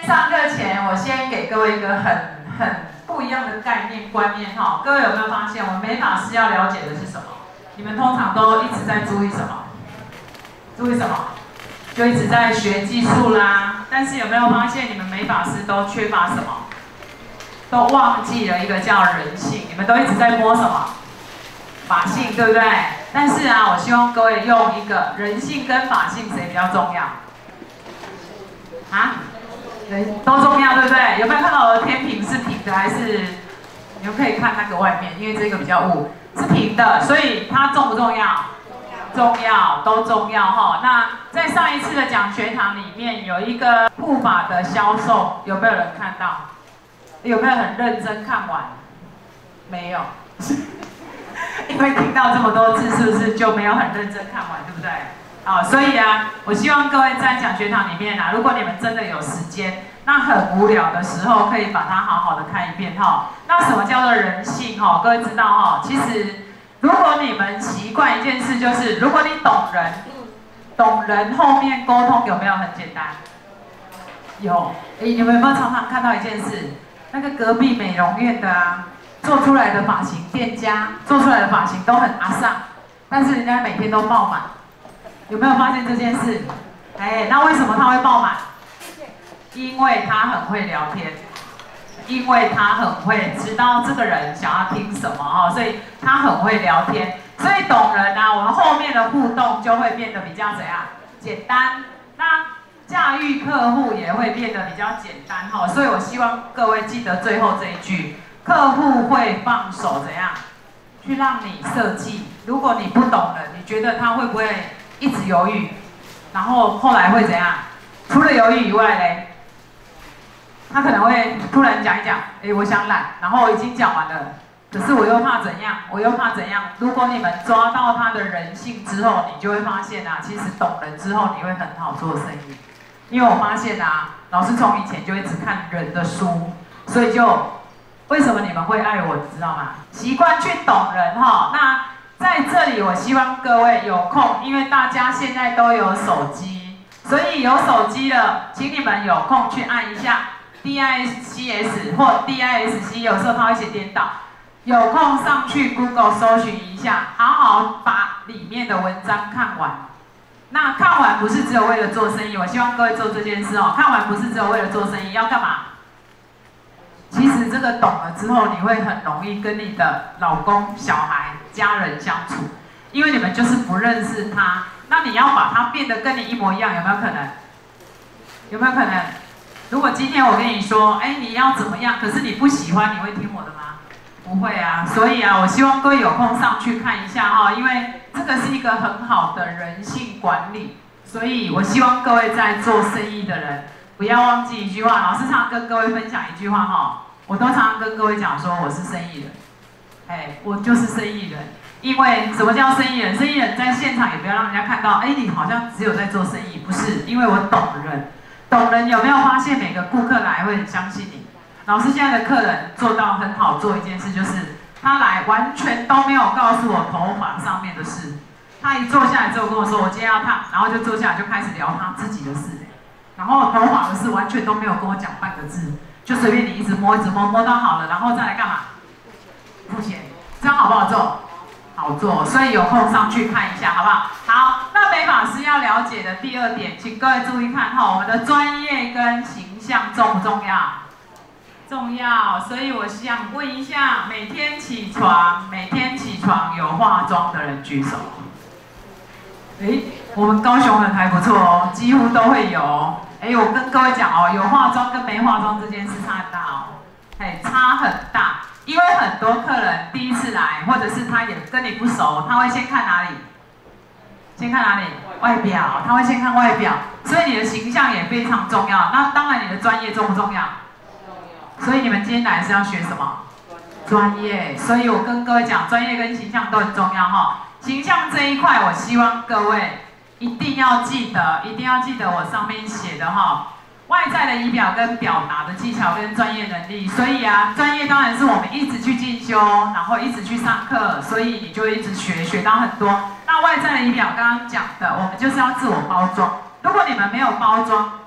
上课前，我先给各位一个很不一样的概念观念哈。各位有没有发现，我们美发师要了解的是什么？你们通常都一直在注意什么？注意什么？就一直在学技术啦。但是有没有发现，你们美发师都缺乏什么？都忘记了一个叫人性。你们都一直在摸什么？发性，对不对？但是啊，我希望各位用一个人性跟发性谁比较重要？啊？人都重要，对不对？有没有看到我的天平是平的，还是你们可以看那个外面，因为这个比较雾，是平的，所以它重不重要？重要，都重要哈。那在上一次的讲学堂里面，有一个护发的销售，有没有人看到？有没有很认真看完？没有，因为听到这么多字，是不是就没有很认真看完，对不对？好，所以啊，我希望各位在讲学堂里面啊，如果你们真的有时间，那很无聊的时候，可以把它好好的看一遍哈。那什么叫做人性哈？各位知道哈？其实，如果你们习惯一件事，就是如果你懂人后面沟通有没有很简单？有。你们有没有常常看到一件事？那个隔壁美容院的啊，做出来的发型店家做出来的发型都很阿桑，但是人家每天都爆满。有没有发现这件事？那为什么他会爆满？因为他很会聊天，因为他很会知道这个人想要听什么哦，所以他很会聊天。所以懂人啊，我们后面的互动就会变得比较怎样？简单。那驾驭客户也会变得比较简单哈。所以我希望各位记得最后这一句：客户会放手怎样去让你设计。如果你不懂人，你觉得他会不会一直犹豫，然后后来会怎样？除了犹豫以外嘞，他可能会突然讲一讲，我想懒，然后已经讲完了，可是我又怕怎样？我又怕怎样？如果你们抓到他的人性之后，你就会发现啊，其实懂人之后，你会很好做生意。因为我发现啊，老师从以前就一直看人的书，所以就为什么你们会爱我，你知道吗？习惯去懂人哈。那在这里，我希望各位有空，因为大家现在都有手机，所以有手机了，请你们有空去按一下 DISCS 或 DISC， 有时候它会写颠倒，有空上去 Google 搜寻一下，好好把里面的文章看完。那看完不是只有为了做生意，我希望各位做这件事哦。看完不是只有为了做生意，要干嘛？其实这个懂了之后，你会很容易跟你的老公、小孩、家人相处，因为你们就是不认识他。那你要把他变得跟你一模一样，有没有可能？有没有可能？如果今天我跟你说，你要怎么样，可是你不喜欢，你会听我的吗？不会啊。所以啊，我希望各位有空上去看一下哈，因为这个是一个很好的人性管理。所以我希望各位在做生意的人，不要忘记一句话，老师常常跟各位分享一句话哈，我都常常跟各位讲说我是生意人，我就是生意人。因为什么叫生意人？生意人在现场也不要让人家看到，你好像只有在做生意，不是，因为我懂人。懂人有没有发现每个顾客来会很相信你？老师现在的客人做到很好做一件事，就是他来完全都没有告诉我头发上面的事。他一坐下来之后跟我说我今天要烫，然后就坐下来就开始聊他自己的事，然后头发的事完全都没有跟我讲半个字，就随便你一直摸一直摸，摸到好了，然后再来干嘛？付钱，这样好不好做？好做，所以有空上去看一下，好不好？好，那美发师要了解的第二点，请各位注意看哈，我们的专业跟形象重不重要？重要，所以我想问一下，每天起床有化妆的人举手。我们高雄人还不错哦，几乎都会有哦。我跟各位讲哦，有化妆跟没化妆这件事差很大哦，差很大。因为很多客人第一次来，或者是他也跟你不熟，他会先看哪里？先看哪里？外表，他会先看外表，所以你的形象也非常重要。那当然，你的专业重不重要？所以你们今天来是要学什么？专业。所以我跟各位讲，专业跟形象都很重要哈。形象这一块，我希望各位一定要记得，一定要记得我上面写的哈。外在的仪表跟表达的技巧跟专业能力，所以啊，专业当然是我们一直去进修，然后一直去上课，所以你就会一直学到很多。那外在的仪表刚刚讲的，我们就是要自我包装。如果你们没有包装，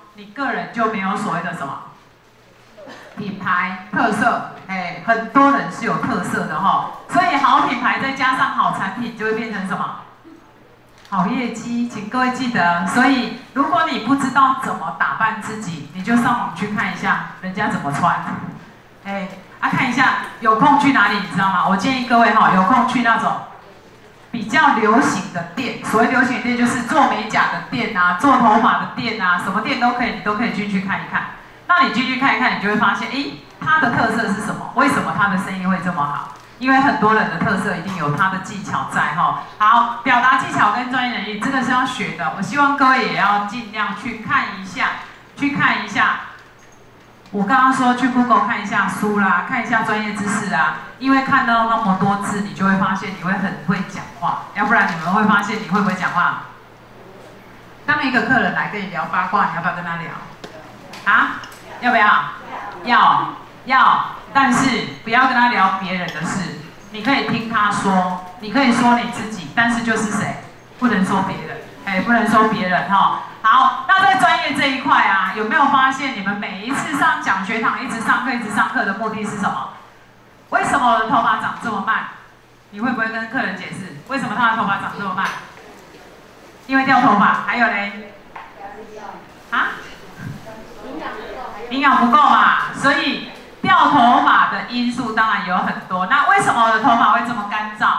你个人就没有所谓的什么品牌特色。很多人是有特色的哈，所以好品牌再加上好产品，就会变成什么？好业绩，请各位记得。所以，如果你不知道怎么打扮自己，你就上网去看一下人家怎么穿。看一下，有空去哪里，你知道吗？我建议各位哈，有空去那种比较流行的店。所谓流行的店，就是做美甲的店啊，做头发的店啊，什么店都可以，你都可以进去看一看。那你进去看一看，你就会发现，它的特色是什么？为什么它的生意会这么好？因为很多人的特色一定有他的技巧在哈。好，表达技巧跟专业能力，这个是要学的。我希望各位也要尽量去看一下。我刚刚说去 Google 看一下书啦，看一下专业知识啊，因为看到那么多字，你就会发现你会很会讲话。要不然你们会发现你会不会讲话？当一个客人来跟你聊八卦，你要不要跟他聊？啊？要不要？要。但是不要跟他聊别人的事，你可以听他说，你可以说你自己，但是就是谁，不能说别人，不能说别人哈。好，那在专业这一块啊，有没有发现你们每一次上讲学堂，一直上课的目的是什么？为什么我的头发长这么慢？你会不会跟客人解释为什么他的头发长这么慢？因为掉头发，还有嘞，营养不够嘛，所以掉头发的因素当然有很多。那为什么我的头发会这么干燥？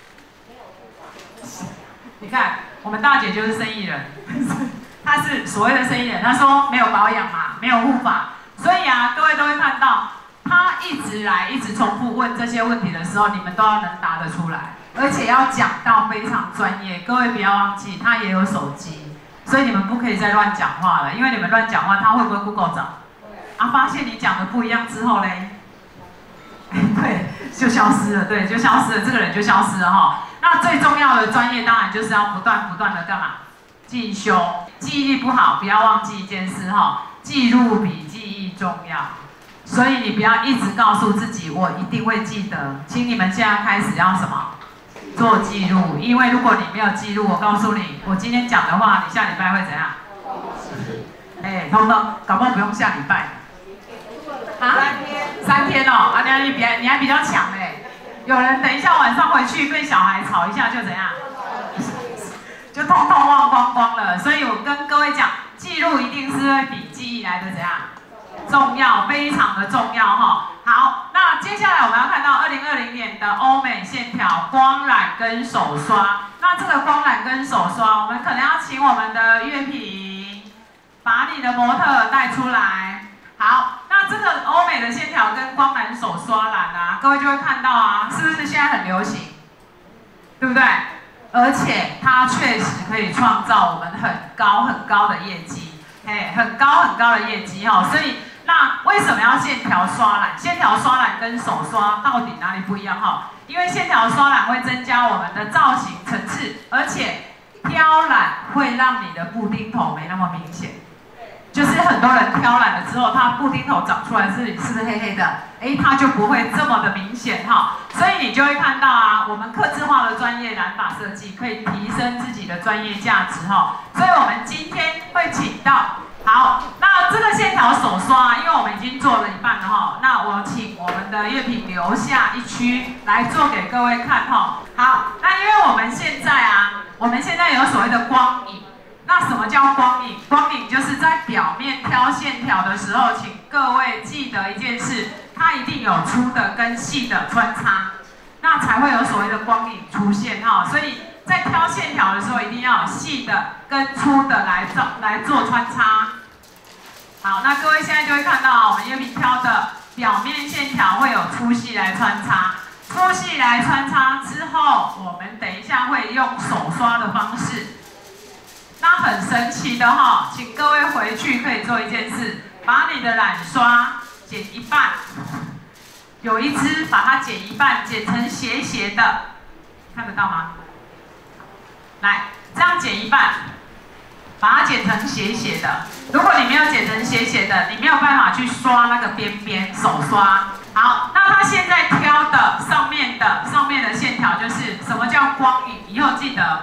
你看，我们大姐就是生意人，她是所谓的生意人。她说没有保养嘛，没有护发，所以啊，各位都会看到，她一直重复问这些问题的时候，你们都要能答得出来，而且要讲到非常专业。各位不要忘记，她也有手机，所以你们不可以再乱讲话了，因为你们乱讲话，她会不会 Google 找？发现你讲的不一样之后嘞，对，就消失了，对，就消失了，这个人就消失了哈。那最重要的专业当然就是要不断的干嘛？进修。记忆力不好，不要忘记一件事哈，记录比记忆重要。所以你不要一直告诉自己我一定会记得，请你们现在开始要什么？做记录，因为如果你没有记录，我告诉你，我今天讲的话，你下礼拜会怎样？通通，搞不好不用下礼拜。3天哦，你还比较强嘞。有人等一下晚上回去被小孩吵一下就怎样，就通通忘光了。所以我跟各位讲，记录一定是会比记忆来的怎样重要，非常的重要哈。好，那接下来我们要看到2020年的欧美线条光染跟手刷。那这个光染跟手刷，我们可能要请我们的乐评把你的模特带出来。好，那这个欧美的线条跟光染手刷染啊，各位就会看到啊，是不是现在很流行，对不对？而且它确实可以创造我们很高的业绩，很高的业绩哈。所以那为什么要线条刷染？线条刷染跟手刷到底哪里不一样哈？因为线条刷染会增加我们的造型层次，而且挑染会让你的布丁头没那么明显。就是很多人挑染了之后，它布丁头长出来这里是不是黑黑的？它就不会这么的明显哈。所以你就会看到啊，我们客制化的专业染发设计可以提升自己的专业价值哈。所以我们今天会请到，好，那这个线条手刷，因为我们已经做了一半了哈，那我请我们的乐评留下一区来做给各位看哈。好，那因为我们现在有所谓的光影。那什么叫光影？光影就是在表面挑线条的时候，请各位记得一件事，它一定有粗的跟细的穿插，那才会有所谓的光影出现哈。所以在挑线条的时候，一定要有细的跟粗的来做穿插。好，那各位现在就会看到我们乐评挑的表面线条会有粗细来穿插，粗细来穿插之后，我们等一下会用手刷的方式。那很神奇的哈，请各位回去可以做一件事，把你的染刷剪一半，有一支把它剪一半，剪成斜斜的，看得到吗？来，这样剪一半，把它剪成斜斜的。如果你没有剪成斜斜的，你没有办法去刷那个边边，手刷。好，那它现在挑的上面的线条就是什么叫光影？以后记得。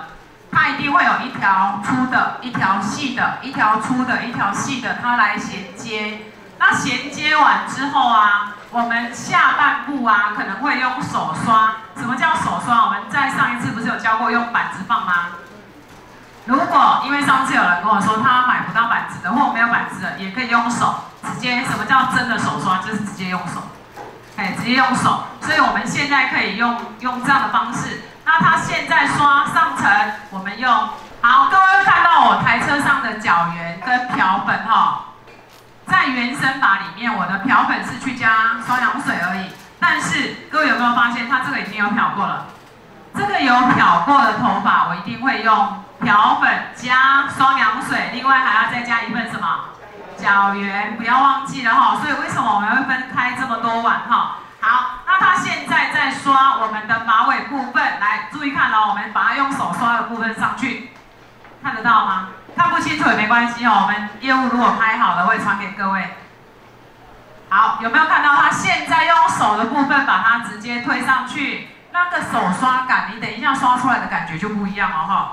它一定会有一条粗的、一条细的、一条粗的、一条细的，它来衔接。那衔接完之后啊，我们下半部啊可能会用手刷。什么叫手刷？我们在上一次不是有教过用板子放吗？如果因为上次有人跟我说他买不到板子的，或没有板子的，也可以用手直接。什么叫真的手刷？就是直接用手，直接用手。所以我们现在可以用这样的方式。那它现在刷上层，我们用好，各位看到我台车上的角缘跟漂粉哈。在原生法里面，我的漂粉是去加双氧水而已。但是各位有没有发现，它这个已经有漂过了？这个有漂过的头发，我一定会用漂粉加双氧水，另外还要再加一份什么？角缘，不要忘记了哈。所以为什么我们会分开这么多碗哈？好，那它现在在刷我们的马尾部分，来注意看哦，我们把它用手刷的部分上去，看得到吗？看不清楚也没关系哦，我们业务如果拍好了会传给各位。好，有没有看到它现在用手的部分把它直接推上去？那个手刷感，你等一下刷出来的感觉就不一样哦哈。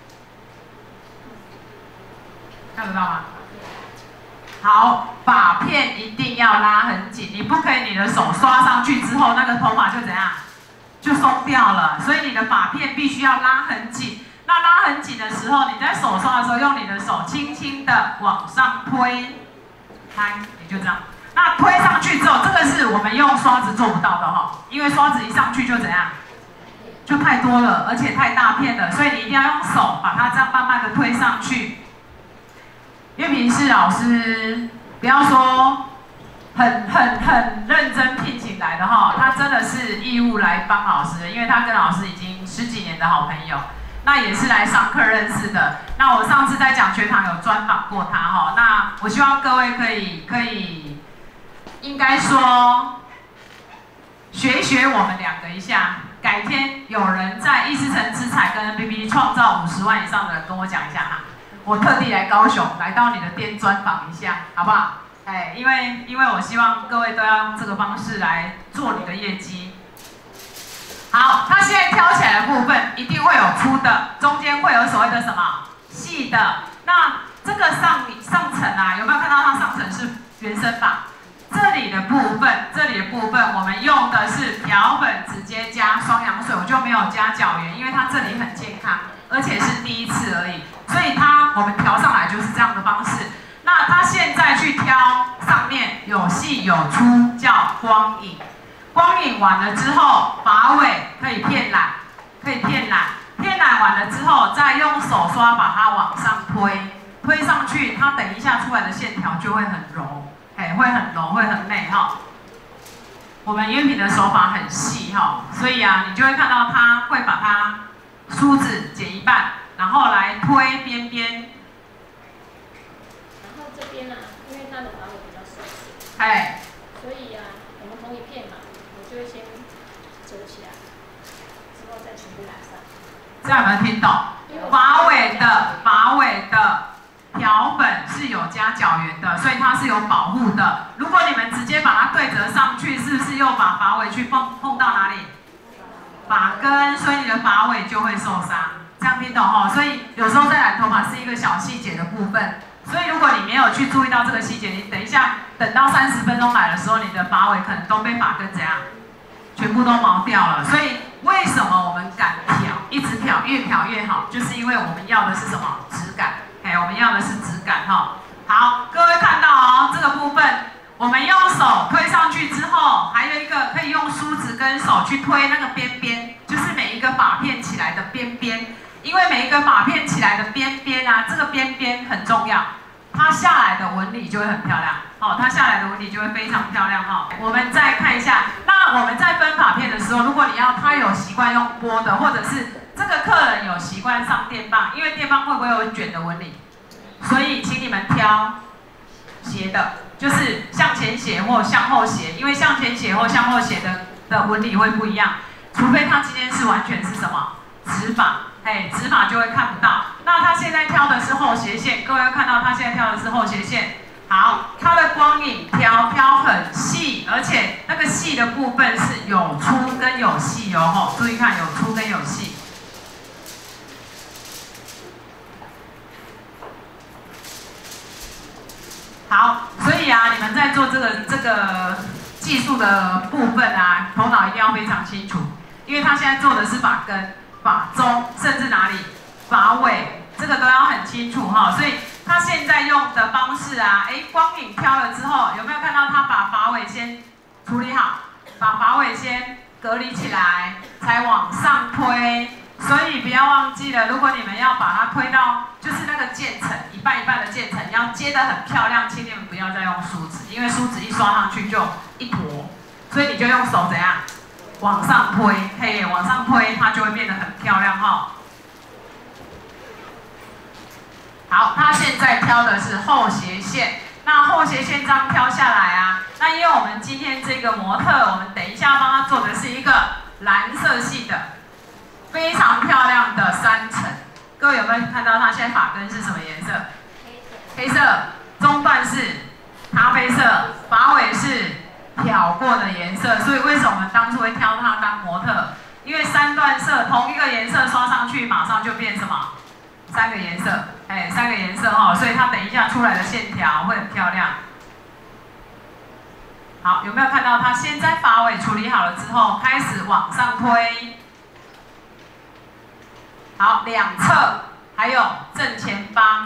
看得到吗？好，发片一定要拉很紧，你不可以你的手刷上去之后，那个头发就怎样？就松掉了。所以你的发片必须要拉很紧。那拉很紧的时候，你在手刷的时候，用你的手轻轻的往上推，开，你就这样。那推上去之后，这个是我们用刷子做不到的哈，因为刷子一上去就怎样，就太多了，而且太大片了，所以你一定要用手把它这样慢慢的推上去。因为平时老师不要说很认真聘请来的哈，他真的是义务来帮老师，因为他跟老师已经10几年的好朋友。那也是来上课认识的。那我上次在讲学堂有专访过他哈。那我希望各位可以，应该说学学我们2个一下。改天有人在意思成资财跟 NBB 创造50万以上的人跟我讲一下哈。我特地来高雄，来到你的店专访一下，好不好？因为我希望各位都要用这个方式来做你的业绩。好，它现在挑起来的部分一定会有粗的，中间会有所谓的什么细的。那这个上层啊，有没有看到它上层是原生发？这里的部分，我们用的是漂粉，直接加双氧水，我就没有加角缘，因为它这里很健康，而且是第1次而已，所以我们调上来就是这样的方式。那它现在去挑上面有细有粗，叫光影。光影完了之后，发尾可以骗染，骗染完了之后，再用手刷把它往上推上去，它等一下出来的线条就会很柔，会很柔，会很美哈。我们烟品的手法很细哈，所以啊，你就会看到它会把它梳子剪一半，然后来推边边。 然后这边啊，因为它的发尾比较瘦细， 所以啊，我们同一片嘛。就会先折起来，之后再全部染上。 这样有没有听懂？发尾的漂粉是有加角缘的，所以它是有保护的。如果你们直接把它对折上去，是不是又把发尾去碰到哪里？发根，所以你的发尾就会受伤。这样听懂吼？所以有时候在染头发是一个小细节的部分。所以如果你没有去注意到这个细节，你等一下等到30分钟来的时候，你的发尾可能都被发根怎样？全部都毛掉了，所以为什么我们敢漂，一直漂，越漂越好，就是因为我们要的是什么？质感，我们要的是质感哈。好，各位看到哦，这个部分我们用手推上去之后，还有一个可以用梳子跟手去推那个边边，就是每一个发片起来的边边，因为每一个发片起来的边边啊，这个边边很重要。它下来的纹理就会很漂亮，它下来的纹理就会非常漂亮哈。我们再看一下，那我们在分发片的时候，如果他有习惯用拨的，或者是这个客人有习惯上电棒，因为电棒会不会有卷的纹理？所以请你们挑斜的，就是向前斜或向后斜，因为向前斜或向后斜的纹理会不一样，除非他今天是完全是什么直发。直发就会看不到。那他现在挑的是后斜线，各位会看到他现在挑的是后斜线。好，它的光影挑很细，而且那个细的部分是有粗跟有细哦，注意看有粗跟有细。 的这个技术的部分啊，头脑一定要非常清楚，因为他现在做的是把根、把中，甚至哪里把尾，这个都要很清楚哈。所以他现在用的方式啊，光影挑了之后，有没有看到他把发尾先处理好，把发尾先隔离起来，才往上推。所以不要忘记了，如果你们要把它推到就是那个渐层一半一半的渐层，要接得很漂亮，请你们不要再用梳子，因为梳子一刷上去就一坨，所以你就用手怎样往上推，嘿，往上推，它就会变得很漂亮哈。好，它现在挑的是后斜线，那后斜线这样挑下来啊，那因为我们今天这个模特，我们等一下帮他做的是一个蓝色系的。非常漂亮的3层，各位有没有看到它现在发根是什么颜色？黑色，中段是咖啡色，发尾是漂过的颜色。所以为什么我们当初会挑它当模特？因为3段色同一个颜色刷上去，马上就变什么？3个颜色，3个颜色哈，所以它等一下出来的线条会很漂亮。好，有没有看到它现在发尾处理好了之后，开始往上推？好，两侧还有正前方，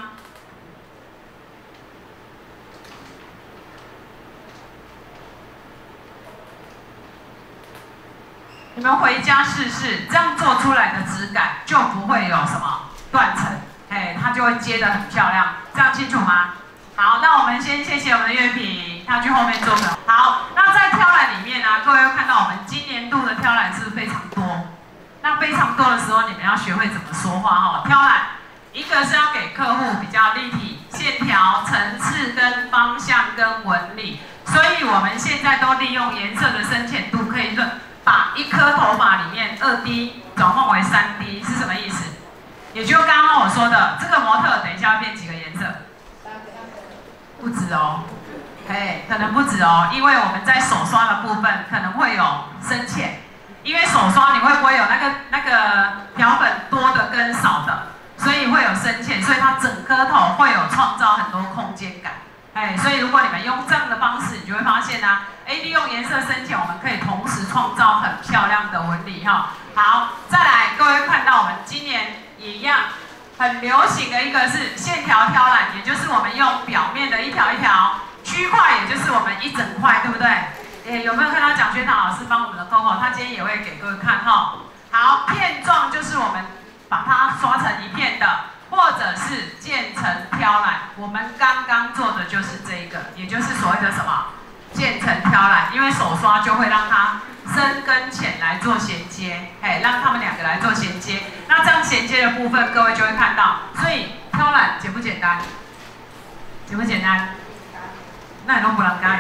你们回家试试，这样做出来的质感就不会有什么断层，它就会接得很漂亮，这样清楚吗？好，那我们先谢谢我们的月平，他去后面做的。好，那在挑染里面呢，各位会看到我们今年度的挑染是非常多。那非常多的时候，你们要学会怎么说话哈。挑染，一个是要给客户比较立体、线条、层次跟方向跟纹理，所以我们现在都利用颜色的深浅度，可以把一颗头发里面2D 转换为3D， 是什么意思？也就刚刚我说的，这个模特等一下要变几个颜色？不止哦，可能不止哦，因为我们在手刷的部分可能会有深浅。因为手刷你会不会有那个漂粉多的跟少的，所以会有深浅，所以它整颗头会有创造很多空间感。所以如果你们用这样的方式，你就会发现啊，利用颜色深浅，我们可以同时创造很漂亮的纹理哈。好，再来，各位看到我们今年也一样，很流行的一个是线条挑染，也就是我们用表面的一条一条区块，也就是我们一整块，对不对？有没有看到蒋学堂老师帮我们的 Coco？ 他今天也会给各位看哈。好，片状就是我们把它刷成一片的，或者是渐层挑染。我们刚刚做的就是这一个，也就是所谓的什么渐层挑染。因为手刷就会让它深跟浅来做衔接，让他们2个来做衔接。那这样衔接的部分，各位就会看到。所以挑染简不简单？简不简单？那你都不让咖喱，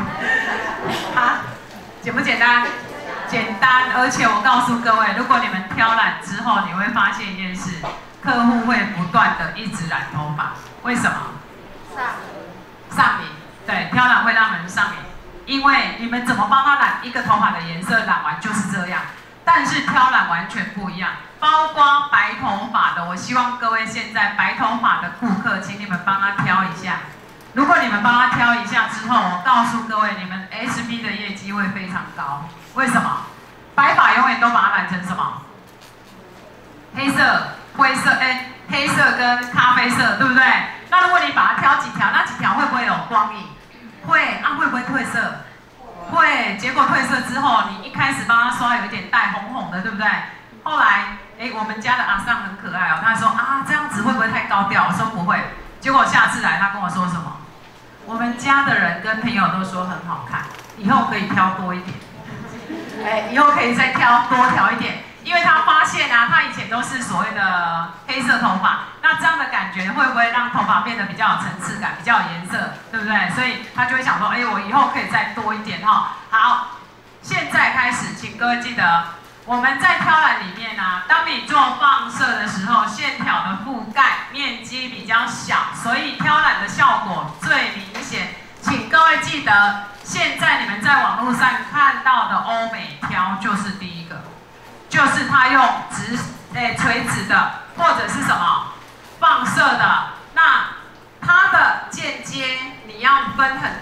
简不简单？简单，而且我告诉各位，如果你们挑染之后，你会发现一件事，客户会不断的一直染头发，为什么？上瘾，对，挑染会让人上瘾，因为你们怎么帮他染一个头发的颜色，染完就是这样，但是挑染完全不一样，包括白头发的，我希望各位现在白头发的顾客，请你们帮他挑一下。如果你们帮他挑一下之后，我告诉各位，你们 HB 的业绩会非常高。为什么？白发永远都把它染成什么？黑色、灰色，黑色跟咖啡色，对不对？那如果你把它挑几条，那几条会不会有光影？会啊，会不会褪色？会。结果褪色之后，你一开始帮他刷有一点带红红的，对不对？后来，我们家的阿尚很可爱哦，他说啊，这样子会不会太高调？我说不会。结果下次来，他跟我说什么？我们家的人跟朋友都说很好看，以后可以挑多一点，以后可以再多挑一点，因为他发现啊，他以前都是所谓的黑色头发，那这样的感觉会不会让头发变得比较有层次感，比较有颜色，对不对？所以他就会想说，我以后可以再多一点哈。好，现在开始，请各位记得。我们在挑染里面啊，当你做放射的时候，线条的覆盖面积比较小，所以挑染的效果最明显。请各位记得，现在你们在网络上看到的欧美挑就是第一个，就是它用垂直的或者是什么放射的，那它的间接你要分很开。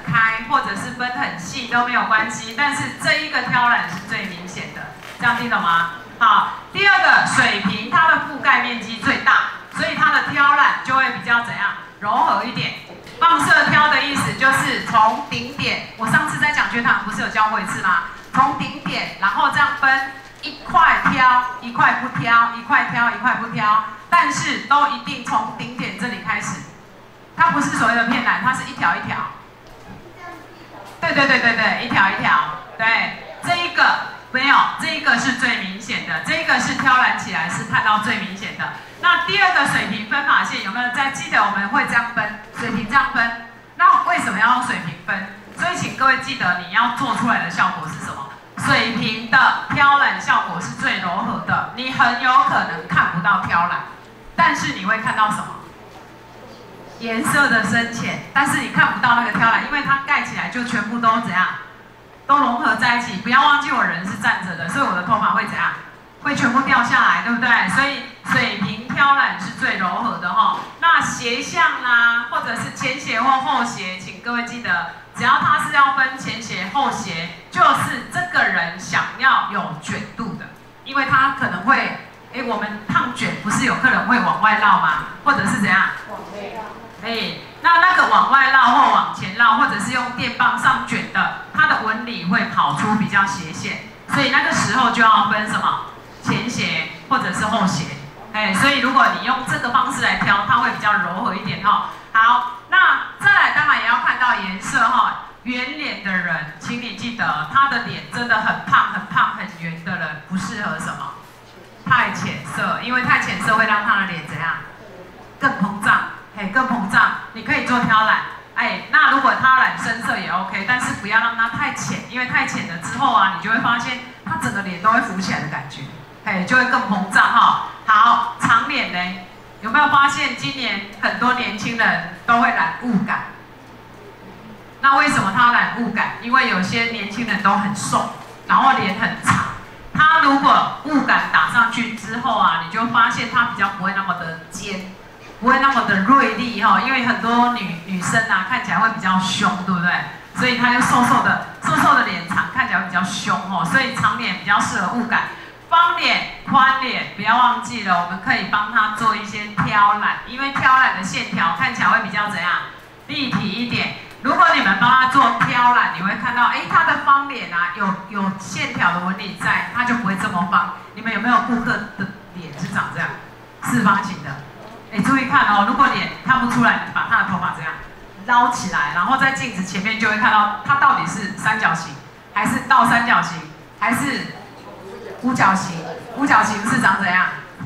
或者是分很细都没有关系，但是这一个挑染是最明显的，这样听懂吗？好，第二个水平，它的覆盖面积最大，所以它的挑染就会比较怎样柔和一点。放射挑的意思就是从顶点，我上次在讲学堂不是有教过一次吗？从顶点，然后这样分一块挑，一块不挑，一块挑，一块不挑，但是都一定从顶点这里开始。它不是所谓的片染，它是一条一条。对，一条一条。对，这一个没有，这一个是最明显的，这一个是挑染起来是看到最明显的。那第二个水平分法线有没有在记得？我们会这样分，水平这样分。那为什么要用水平分？所以请各位记得你要做出来的效果是什么？水平的挑染效果是最柔和的，你很有可能看不到挑染，但是你会看到什么？颜色的深浅，但是你看不到那个挑染，因为它盖起来就全部都怎样，都融合在一起。不要忘记我人是站着的，所以我的头发会怎样？会全部掉下来，对不对？所以水平挑染是最柔和的哈。那斜向啦，或者是前斜或后斜，请各位记得，只要它是要分前斜后斜，就是这个人想要有卷度的，因为他可能会，我们烫卷不是有客人会往外绕吗？或者是怎样？ 往内绕。 那个往外绕或往前绕，或者是用电棒上卷的，它的纹理会跑出比较斜线，所以那个时候就要分什么？前斜或者是后斜，所以如果你用这个方式来挑，它会比较柔和一点哈。好，那再来当然也要看到颜色哈。圆脸的人，请你记得，他的脸真的很胖、很胖、很圆的人不适合什么？太浅色，因为太浅色会让他的脸怎样？更膨胀，更膨胀。你可以做挑染，那如果挑染深色也 OK， 但是不要让它太浅，因为太浅了之后啊，你就会发现他整个脸都会浮起来的感觉。就会更膨胀哈。好，长脸呢？有没有发现今年很多年轻人都会染雾感？那为什么他染雾感？因为有些年轻人都很瘦，然后脸很长。他如果雾感打上去之后啊，你就发现他比较不会那么的尖，不会那么的锐利哈。因为很多女生啊看起来会比较凶，对不对？所以他就瘦瘦的脸长，看起来比较凶哦。所以长脸比较适合雾感。方脸、宽脸，不要忘记了，我们可以帮他做一些挑染，因为挑染的线条看起来会比较怎样，立体一点。如果你们帮他做挑染，你会看到，他的方脸啊，有线条的纹理在，它就不会这么方。你们有没有顾客的脸是长这样，四方形的？注意看哦，如果脸看不出来，你把他的头发这样捞起来，然后在镜子前面就会看到，它到底是三角形，还是倒三角形，还是五角形？五角形是长怎样？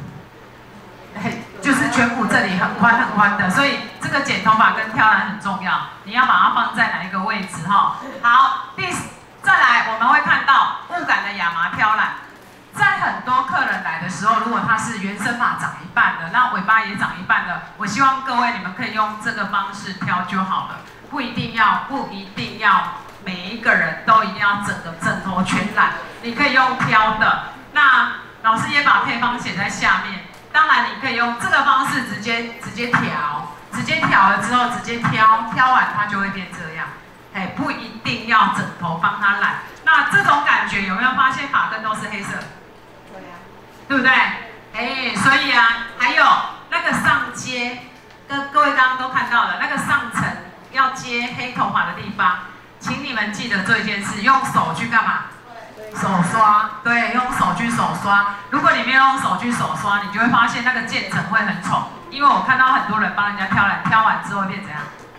就是颧骨这里很宽很宽的，所以这个剪头发跟挑染很重要，你要把它放在哪一个位置哈？好，再来我们会看到雾感的亚麻挑染，在很多客人来的时候，如果他是原生发长一半的，那尾巴也长一半的，我希望各位你们可以用这个方式挑就好了，不一定要每一个人都一定要整个枕头全染，你可以用挑的。那老师也把配方写在下面。当然，你可以用这个方式直接调了之后直接挑完它就会变这样。不一定要整头帮它染。那这种感觉有没有发现发根都是黑色？对啊，对不对？所以啊，还有那个上接，跟各位刚刚都看到了那个上层要接黑头发的地方，请你们记得做一件事，用手去干嘛？手刷，对，用手去手刷。如果你没有用手去手刷，你就会发现那个渐层会很丑。因为我看到很多人帮人家挑染，挑完之后变怎样？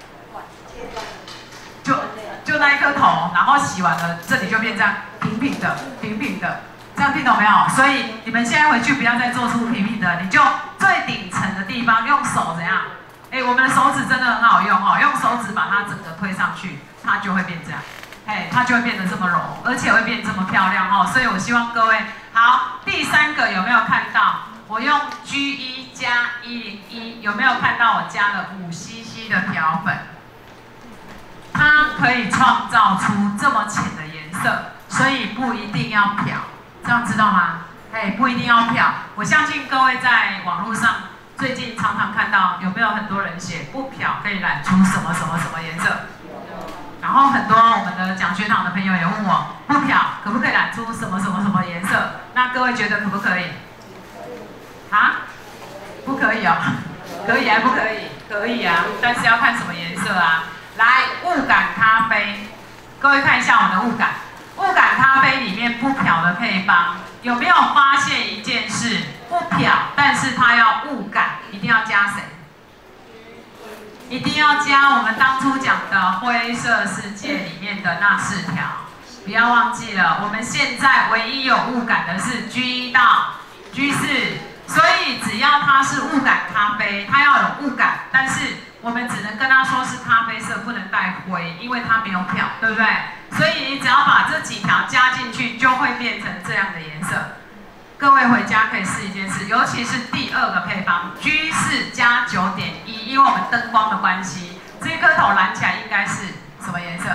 就那一颗头，然后洗完了，这里就变这样平平的，这样听懂没有？所以你们现在回去不要再做出平平的，你就最顶层的地方用手怎样？我们的手指真的很好用哦，用手指把它整个推上去，它就会变这样。它就会变得这么柔，而且会变这么漂亮哦。所以我希望各位好。第三个有没有看到？我用 G1 加101，有没有看到我加了5cc 的调粉？它可以创造出这么浅的颜色，所以不一定要漂，这样知道吗？不一定要漂。我相信各位在网络上最近常常看到，有没有很多人写不漂可以染出什么什么什么颜色？ 然后很多我们的奖学堂的朋友也问我，不漂可不可以染出什么什么什么颜色？那各位觉得可不可以？啊？不可以哦，可以还不可以？可以啊，但是要看什么颜色啊。来，雾感咖啡，各位看一下我们的雾感。雾感咖啡里面不漂的配方，有没有发现一件事？不漂，但是它要雾感，一定要加谁？一定要加我们当初讲的灰色世界里面的那4条，不要忘记了。我们现在唯一有雾感的是 G1 到 G4， 所以只要它是雾感咖啡，它要有雾感，但是我们只能跟它说是咖啡色，不能带灰，因为它没有漂，对不对？所以你只要把这几条加进去，就会变成这样的颜色。各位回家可以试一件事，尤其是第2个配方 G4 加 9.1， 因为我们灯光的关系，这颗头染起来应该是什么颜色？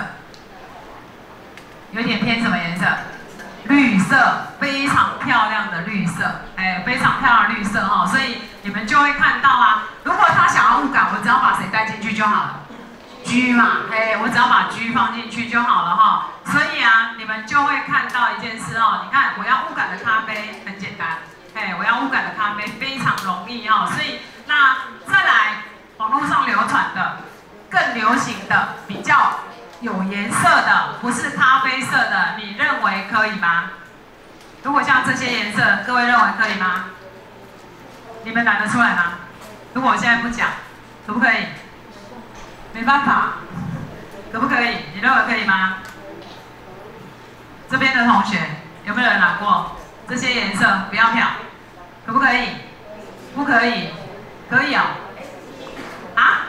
有点偏什么颜色？绿色，非常漂亮的绿色，非常漂亮的绿色哈，所以你们就会看到啊，如果他想要雾感，我只要把谁带进去就好了。G 嘛，我只要把 G 放进去就好了哈。所以啊，你们就会看到一件事哦。你看，我要雾感的咖啡很简单，我要雾感的咖啡非常容易哦。所以那再来，网络上流传的、更流行的、比较有颜色的，不是咖啡色的，你认为可以吗？如果像这些颜色，各位认为可以吗？你们拿得出来吗？如果我现在不讲，可不可以？没办法，可不可以？你认为可以吗？这边的同学有没有人染过这些颜色？不要漂，可不可以？不可以，可以哦。啊？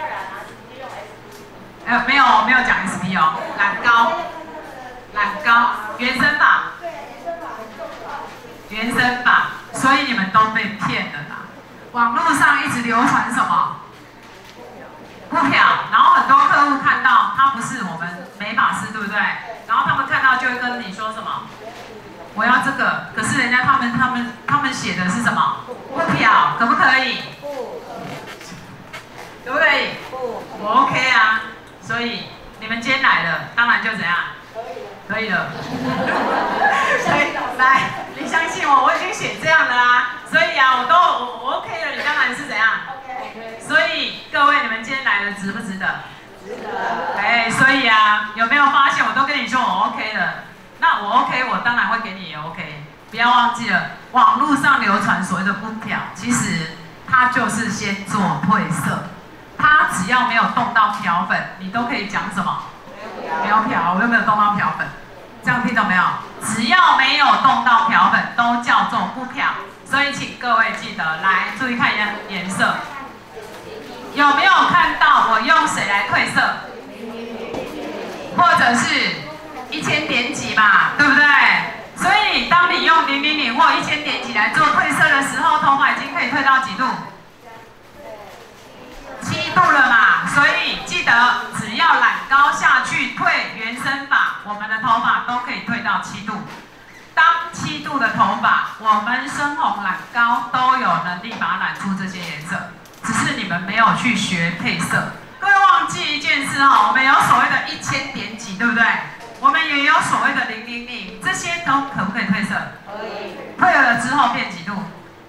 没有讲 SP 哦，染膏，原生法，原生法，所以你们都被骗了啦。网络上一直流传什么？不漂，然后很多客户看到他不是我们美发师，对不对？然后他们看到就会跟你说什么？我要这个，可是人家他们写的是什么？不漂，可不可以？可不可以？我 OK 啊。所以你们今天来了，当然就怎样？可以了。所以来，你相信我，我已经写这样的啦。所以啊，我 OK 了，你当然是怎样？所以各位，你们今天来的值不值得？值得。所以啊，有没有发现我都跟你说我 OK 了？那我 OK， 我当然会给你也 OK。不要忘记了，网络上流传所谓的不漂，其实它就是先做褪色，它只要没有动到漂粉，你都可以讲什么？没有漂，我又没有动到漂粉，这样听懂没有？只要没有动到漂粉，都叫做不漂。所以请各位记得来注意看一下颜色。有没有看到我用谁来褪色？或者是1000点几嘛，对不对？所以当你用000或1000点几来做褪色的时候，头发已经可以褪到几度？7度了嘛。所以记得只要染膏下去褪原生发，我们的头发都可以褪到7度。当7度的头发，我们深红染膏都有能力把它染出这些颜色。只是你们没有去学配色，各位忘记一件事哈，我们有所谓的1000点几，对不对？我们也有所谓的000，这些都可不可以褪色？可以。褪了之后变几度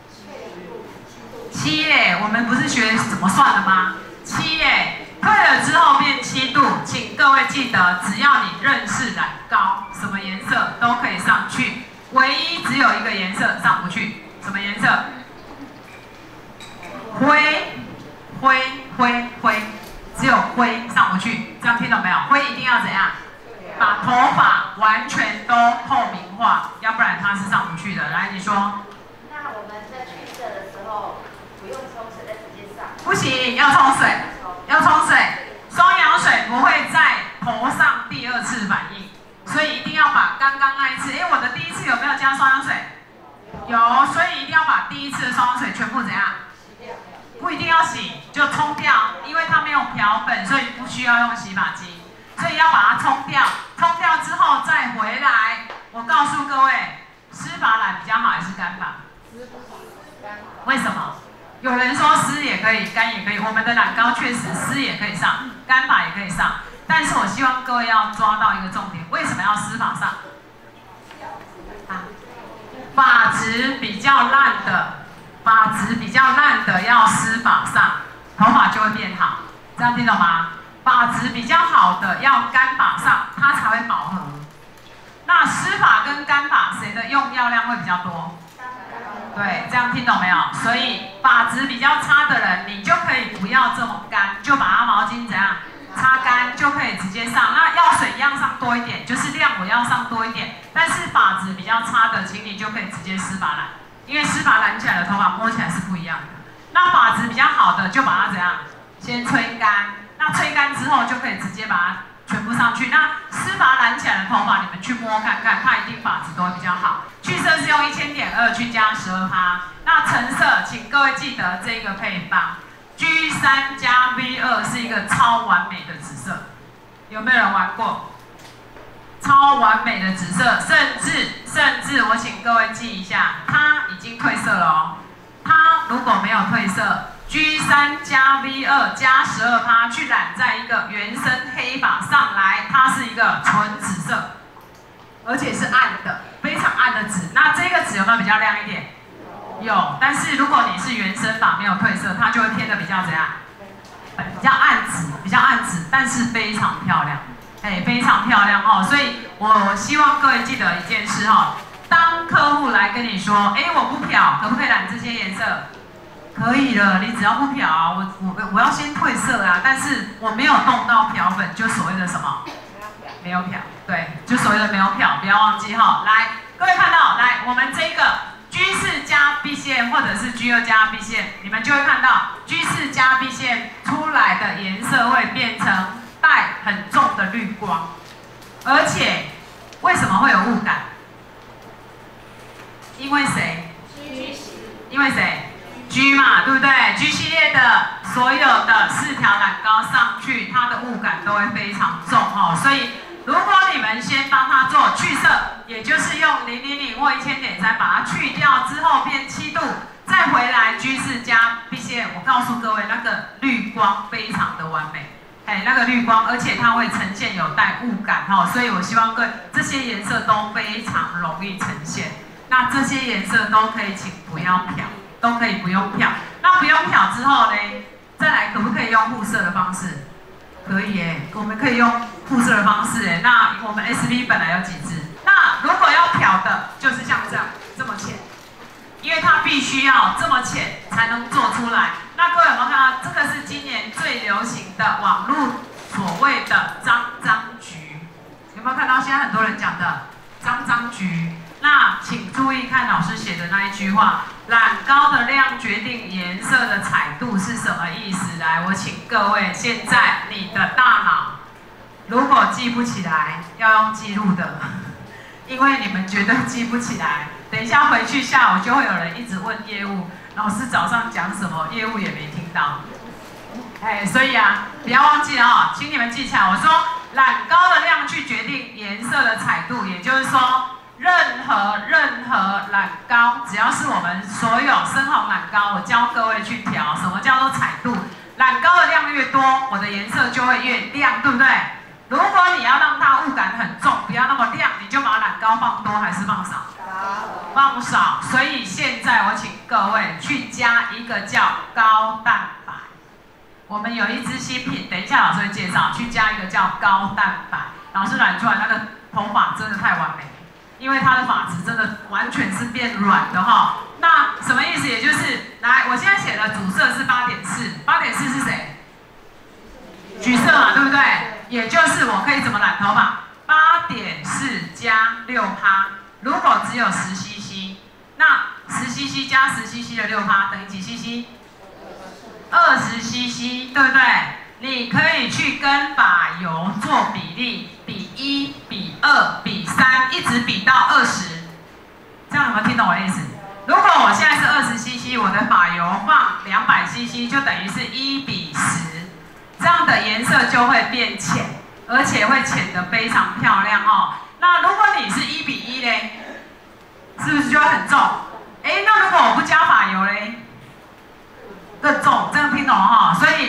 ？7耶，我们不是学怎么算的吗？7耶，褪了之后变7度，请各位记得，只要你认识染膏，什么颜色都可以上去，唯一只有一个颜色上不去，什么颜色？灰，只有灰上不去，这样听懂没有？灰一定要怎样？把头发完全都透明化，要不然它是上不去的。来，你说。 那我们在去色的时候，不用冲水，再直接上？ 不行，要冲水，要冲水。双氧水不会在头上第2次反应，所以一定要把刚刚那一次，我的第1次有没有加双氧水？有，所以一定要把第1次的双氧水全部怎样？不一定要洗，就冲掉，因为它没有漂粉，所以不需要用洗发精，所以要把它冲掉。冲掉之后再回来。我告诉各位，湿发染比较好还是干发？为什么？有人说湿也可以，干也可以。我们的染膏确实湿也可以上，干发也可以上。 但是我希望各位要抓到一个重点，为什么要司法上？发质比较烂的要司法上，头发就会变好，这样听懂吗？发质比较好的要干发上，它才会饱和。那湿发跟干发谁的用药量会比较多？对，这样听懂没有？所以发质比较差的人，你就可以不要这么干，就把它毛巾怎样擦干，就可以直接上。那药水一样上多一点，就是量我要上多一点。但是发质比较差的，请你就可以直接湿发染，因为湿发染起来的头发摸起来是不一样的。那发质比较好的，就把它怎样先吹干。那吹干之后，就可以直接把它全部上去。那湿发染起来的头发，你们去摸看看，它一定发质都会比较好。去色是用1000.2去加12%。那成色，请各位记得这个配方 ，G3 加 V2是一个超完美的紫色，有没有人玩过？超完美的紫色，甚至我请各位记一下，它已经褪色了哦。它如果没有褪色 ，G3 加 V2 加12%去染在一个原生黑发上来，它是一个纯紫色，而且是暗的，非常暗的紫。那这个紫有没有比较亮一点？有，但是如果你是原生发没有褪色，它就会偏的比较怎样？比较暗紫，但是非常漂亮。非常漂亮哦，所以我希望各位记得一件事哦，当客户来跟你说，我不漂，可不可以染这些颜色？可以了，你只要不漂啊，我要先褪色啊，但是我没有动到漂粉，就所谓的什么？没有漂，对，就所谓的没有漂，不要忘记哈。来，各位看到，来我们这个 G4 加 B 线或者是 G2 加 B 线，你们就会看到 G4 加 B 线出来的颜色会变成带很重的绿光，而且为什么会有雾感？因为谁？因为谁 ？G 嘛，对不对 ？G 系列的所有的4条染膏上去，它的雾感都会非常重哦。所以，如果你们先帮它做去色，也就是用000或1000.3把它去掉之后变7度，再回来 G4 加 B 线，我告诉各位，那个绿光非常的完美。那个绿光，而且它会呈现有带雾感哈，所以我希望各位这些颜色都非常容易呈现。那这些颜色都可以请不要漂，都可以不用漂。那不用漂之后呢，再来可不可以用护色的方式？可以我们可以用护色的方式那我们 SV 本来有几支？那如果要漂的，就是像这样这么浅，因为它必须要这么浅才能做出来。那各位有没有看到，这个是今年最流行的网络所谓的脏橘？有没有看到现在很多人讲的脏橘？那请注意看老师写的那一句话：染膏的量决定颜色的彩度是什么意思？来，我请各位，现在你的大脑如果记不起来，要用记录的，因为你们绝对记不起来。等一下回去下午就会有人一直问业务。老师早上讲什么，业务也没听到。所以不要忘记了请你们记起来。我说染膏的量去决定颜色的彩度，也就是说，任何染膏，只要是我们所有深红染膏，我教各位去调，什么叫做彩度？染膏的量越多，我的颜色就会越亮，对不对？如果你要让它雾感很重，不要那么亮，你就把染膏放多还是放少？放少。所以现在我请各位去加一个叫高蛋白。我们有一支新品，等一下老师会介绍，去加一个叫高蛋白。老师染出来那个头发真的太完美，因为它的发质真的完全是变软的那什么意思？也就是来，我现在写的主色是8.4，8.4是谁？橘色嘛，对不对？也就是我可以怎么染头发？8.4加6%，如果只有10cc， 那10cc 加10cc 的6%等于几 cc？20cc， 对不对？你可以去跟发油做比例，比1、比2、比3，一直比到20。这样有没有听懂我的意思？如果我现在是20cc， 我的发油放200cc， 就等于是1比10，这样的颜色就会变浅，而且会浅得非常漂亮那如果你是1比1呢，是不是就会很重？那如果我不加发油嘞，更重，这样听懂所以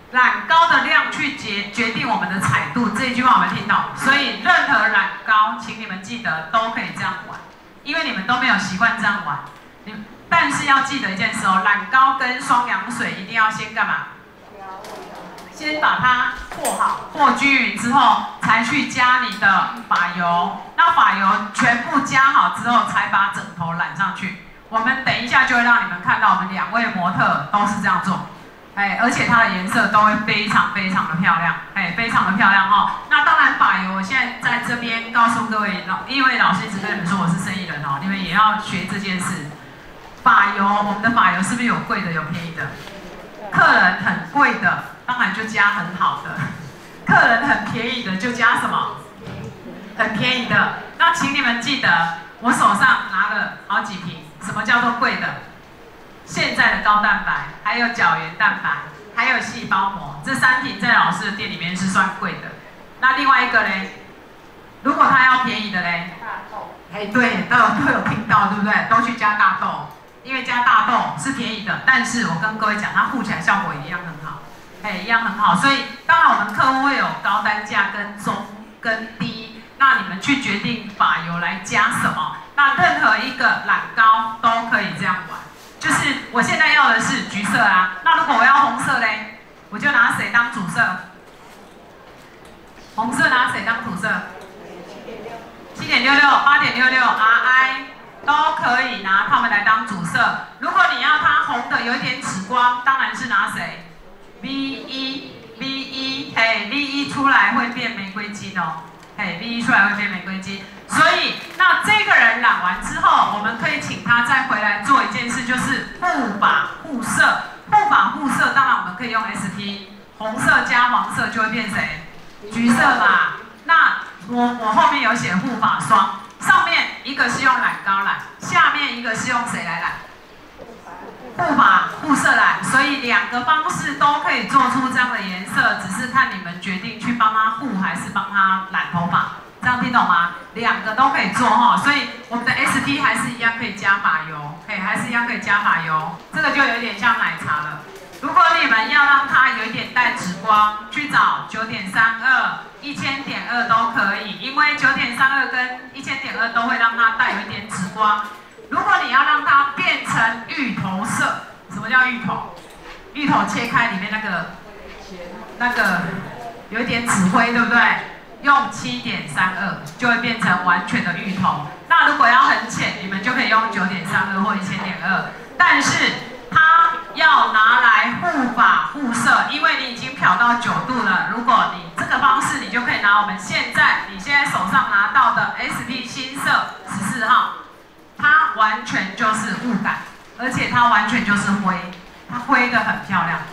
染膏的量去决定我们的彩度，这一句话有没有听懂？所以任何染膏，请你们记得都可以这样玩，因为你们都没有习惯这样玩。但是要记得一件事哦，染膏跟双氧水一定要先干嘛？先把它和好，和均匀之后，才去加你的发油。那发油全部加好之后，才把整头染上去。我们等一下就会让你们看到，我们2位模特都是这样做。而且它的颜色都会非常非常的漂亮，非常的漂亮哦。那当然，发油我现在在这边告诉各位，因为老师一直跟你们说我是生意人哦，你们也要学这件事。发油，我们的发油是不是有贵的有便宜的？客人很贵的，当然就加很好的；客人很便宜的，就加什么？很便宜的。那请你们记得，我手上拿了好几瓶，什么叫做贵的？现在的高蛋白，还有角原蛋白，还有细胞膜，这3瓶在老师的店里面是算贵的。那另外一个嘞，如果他要便宜的嘞， 大豆。 对，都有听到，对不对？都去加大豆，因为加大豆是便宜的，但是我跟各位讲，它护起来效果一样很好，一样很好。所以当然我们客户会有高单价跟中跟低，那你们去决定发油来加什么。那任何一个染膏都可以这样玩。就是我现在要的是橘色啊，那如果我要红色嘞，我就拿谁当主色？红色拿谁当主色？7.66、8.66、RI 都可以拿它们来当主色。如果你要它红的有一点紫光，当然是拿谁 ？V1 出来会变玫瑰金哦。V1 出来会变玫瑰金，所以那这个人染完之后，我们可以请他再回来做一件事，就是护发护色。护发护色，当然我们可以用 ST， 红色加黄色就会变谁？橘色嘛。那我后面有写护发霜，上面一个是用染膏染，下面一个是用谁来染？护发护色染，所以2个方式都可以做出这样的颜色，只是看你们决定去帮他护还是帮他染头发，这样听懂吗？2个都可以做哈，所以我们的 ST 还是一样可以加发油，还是一样可以加发油，这个就有点像奶茶了。如果你们要让它有一点带紫光，去找9.32、1000.2都可以，因为9.32跟1000.2都会让它带有一点紫光。如果你要让它变成芋头色，什么叫芋头？芋头切开里面那个有一点紫灰，对不对？用7.32就会变成完全的芋头。那如果要很浅，你们就可以用9.32或1000.2，但是它要拿来护发护色，因为你已经漂到9度了。如果你这个方式，你就可以拿你现在手上拿到的 SP 新色14号。它完全就是雾感，而且它完全就是灰，它灰的很漂亮。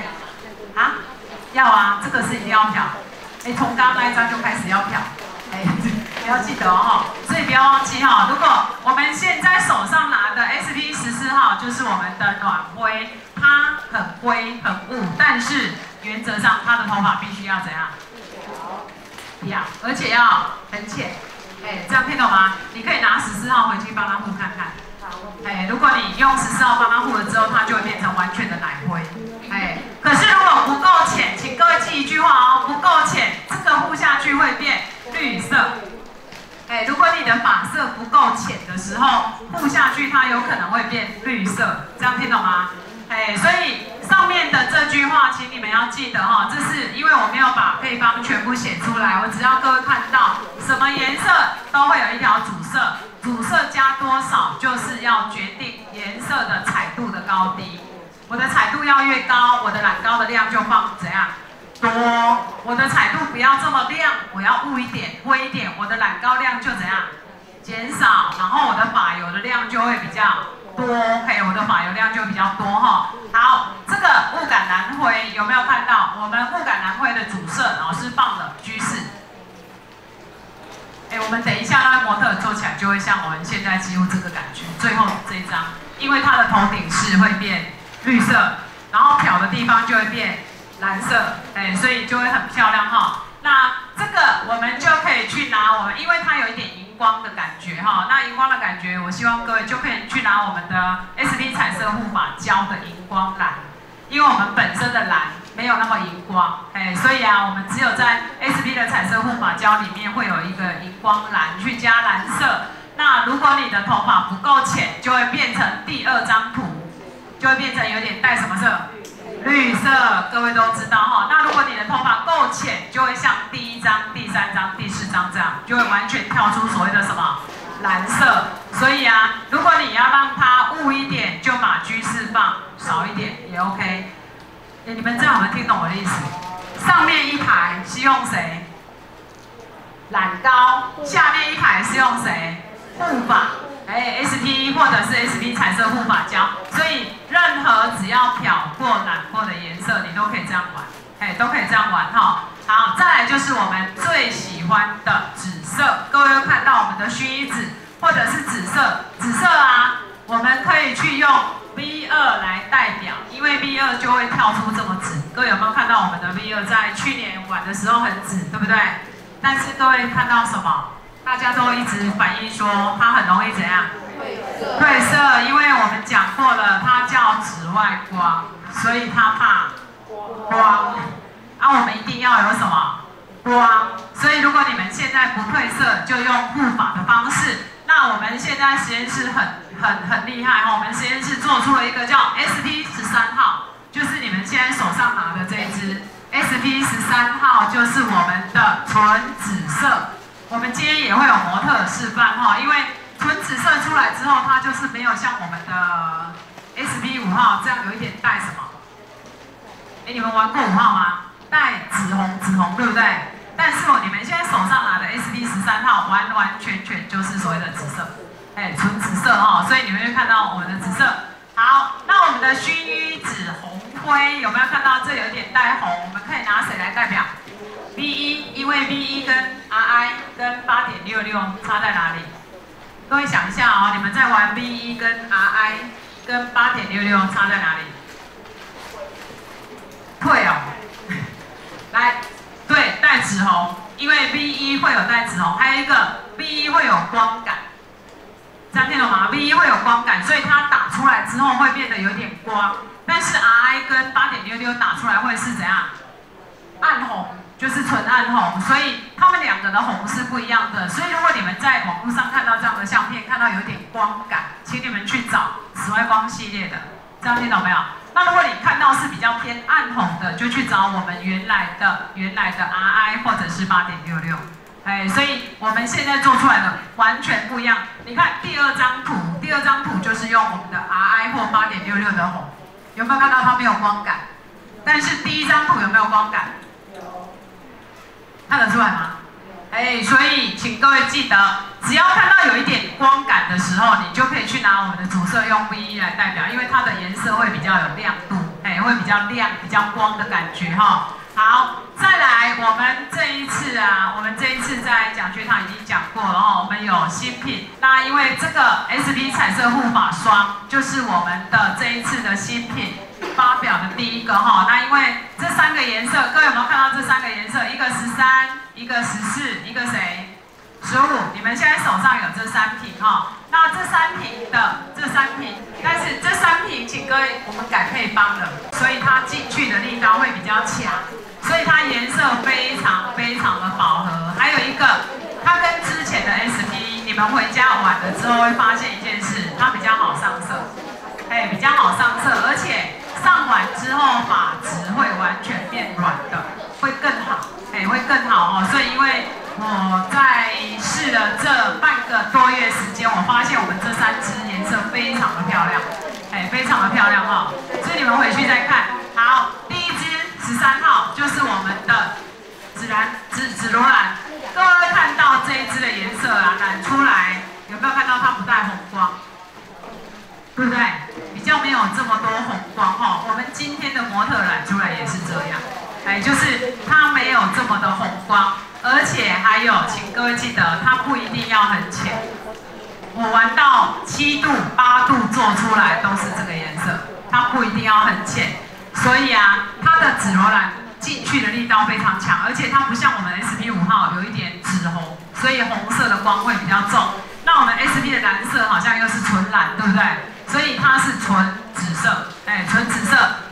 要啊，这个是一定要漂。从刚刚那一张就开始要漂。你要记得哦，所以不要忘记哈。如果我们现在手上拿的 SP 14号就是我们的暖灰，它很灰很雾，但是原则上它的头发必须要怎样？漂，而且要很浅。这样听懂吗？你可以拿14号回去帮他护看看。如果你用14号帮他护了之后，它就会变成完全的奶灰。可是如果不够浅，请各位记一句话哦，不够浅，这个护下去会变绿色。如果你的发色不够浅的时候，护下去它有可能会变绿色。这样听懂吗？所以上面的这句话，请你们要记得哈，这是因为我没有把配方全部写出来，我只要各位看到什么颜色都会有一条主色，主色加多少就是要决定颜色的彩度的高低。我的彩度要越高，我的染膏的量就放怎样多；我的彩度不要这么亮，我要雾一点、灰一点，我的染膏量就怎样减少，然后我的发油的量就会比较多，我的发油量就比较多哈。好，这个雾感蓝灰有没有看到？我们雾感蓝灰的主色老师放了居士。我们等一下让模特做起来就会像我们现在几乎这个感觉。最后这一张，因为它的头顶是会变绿色，然后漂的地方就会变蓝色，所以就会很漂亮哈。那这个我们就可以去拿因为它有一点荧光的感觉哈。那荧光的感觉，我希望各位就可以去拿我们的 SP 彩色护发胶的荧光蓝，因为我们本身的蓝没有那么荧光，所以啊，我们只有在 SP 的彩色护发胶里面会有一个荧光蓝去加蓝色。那如果你的头发不够浅，就会变成第二张图，就会变成有点带什么色？绿色，各位都知道哈。那如果你的头发够浅，就会像第一张、第三张、第四张这样，就会完全跳出所谓的什么蓝色。所以啊，如果你要让它雾一点，就把居士放少一点也 OK。你们这样有没有听懂我的意思？上面一排是用谁？染膏，下面一排是用谁？护发。SP 或者是 SP 彩色护发胶，所以任何只要漂过、染过的颜色，你都可以这样玩，都可以这样玩哈。好，再来就是我们最喜欢的紫色，各位又看到我们的薰衣紫或者是紫色，紫色啊，我们可以去用 V2 来代表，因为 V2 就会跳出这么紫。各位有没有看到我们的 V2 在去年玩的时候很紫，对不对？但是各位看到什么？大家都一直反映说它很容易怎样？褪色，因为我们讲过了，它叫紫外光，所以它怕光。我们一定要有什么光？所以如果你们现在不褪色，就用护发的方式。那我们现在实验室很厉害哈，我们实验室做出了一个叫 SP13号，就是你们现在手上拿的这一支 SP13号，就是我们的纯紫色。我们今天也会有模特示范哈，因为纯紫色出来之后，它就是没有像我们的 SP5号这样有一点带什么？你们玩过5号吗？带紫红，对不对？但是你们现在手上拿的 SP13号完完全全就是所谓的紫色，纯紫色哈，所以你们会看到我们的紫色。好，那我们的薰衣紫红灰有没有看到？这有一点带红，我们可以拿谁来代表？V1，因为 V1 跟 RI 跟8.66差在哪里？各位想一下哦，你们在玩 V1 跟 RI 跟8.66差在哪里？退哦，来，对，带紫红，因为 V1 会有带紫红，还有一个 V1 会有光感，这样听懂吗 ？V1 会有光感，所以它打出来之后会变得有点光，但是 RI 跟8.66打出来会是怎样？暗红。就是纯暗红，所以它们两个的红是不一样的。所以如果你们在网络上看到这样的相片，看到有点光感，请你们去找紫外光系列的，这样听懂没有？那如果你看到是比较偏暗红的，就去找我们原来的 RI 或者是8.66。所以我们现在做出来的完全不一样。你看第二张图就是用我们的 RI 或8.66的红，有没有看到它没有光感？但是第一张图有没有光感？看得出来吗？所以请各位记得，只要看到有一点光感的时候，你就可以去拿我们的主色用 V1 来代表，因为它的颜色会比较有亮度，会比较亮、比较光的感觉哈。好，再来，我们这一次在讲学堂已经讲过了哦，我们有新品。那因为这个 SP 彩色护发霜就是我们的这一次的新品。发表的第一个哈，那因为这3个颜色，各位有没有看到这3个颜色？一个13，一个14，一个谁？15。你们现在手上有这3瓶哈，那这3瓶，但是这3瓶，请各位我们改配方了，所以它进去的力道会比较强，所以它颜色非常的饱和。还有一个，它跟之前的 SP， 你们回家玩了之后会发现一件事，它比较好上色，比较好上色，而且。上完之后发质会完全变软的，会更好，会更好哦。所以因为我在试了这半个多月时间，我发现我们这3支颜色非常的漂亮，非常的漂亮哈。所以你们回去再看。好，第一支13号就是我们的紫罗兰。各位会看到这一支的颜色啊，染出来有没有看到它不带红光？对不对？比较没有这么多红光哈。我们今天的模特染出来也是这样，就是它没有这么的红光，而且还有，请各位记得，它不一定要很浅。我玩到7度、8度做出来都是这个颜色，它不一定要很浅。所以啊，它的紫罗兰进去的力道非常强，而且它不像我们 SP5号有一点紫红，所以红色的光会比较重。那我们 SP 的蓝色好像又是纯蓝，对不对？所以它是纯紫色，纯紫色。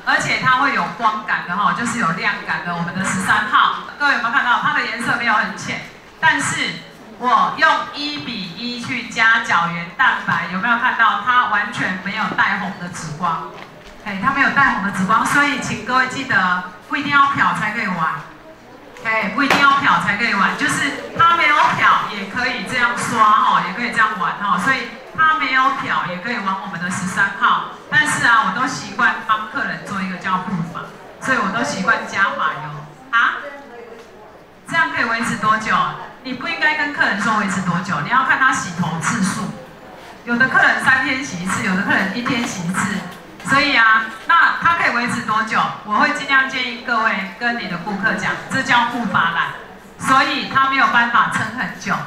而且它会有光感的哈，就是有亮感的。我们的13号，各位有没有看到它的颜色没有很浅，但是我用1:1去加角原蛋白，有没有看到它完全没有带红的紫光？哎，它没有带红的紫光，所以请各位记得不一定要漂才可以玩。哎，不一定要漂才可以玩，就是它没有漂也可以这样刷哈，也可以这样玩哈，所以它没有漂也可以玩我们的13号。但是啊，我都习惯帮客人做一个叫护发，所以我都习惯加发油啊。这样可以维持多久？你不应该跟客人说维持多久，你要看他洗头次数。有的客人3天洗一次，有的客人1天洗一次。所以啊，那它可以维持多久？我会尽量建议各位跟你的顾客讲，这叫护发染，所以它没有办法撑很久。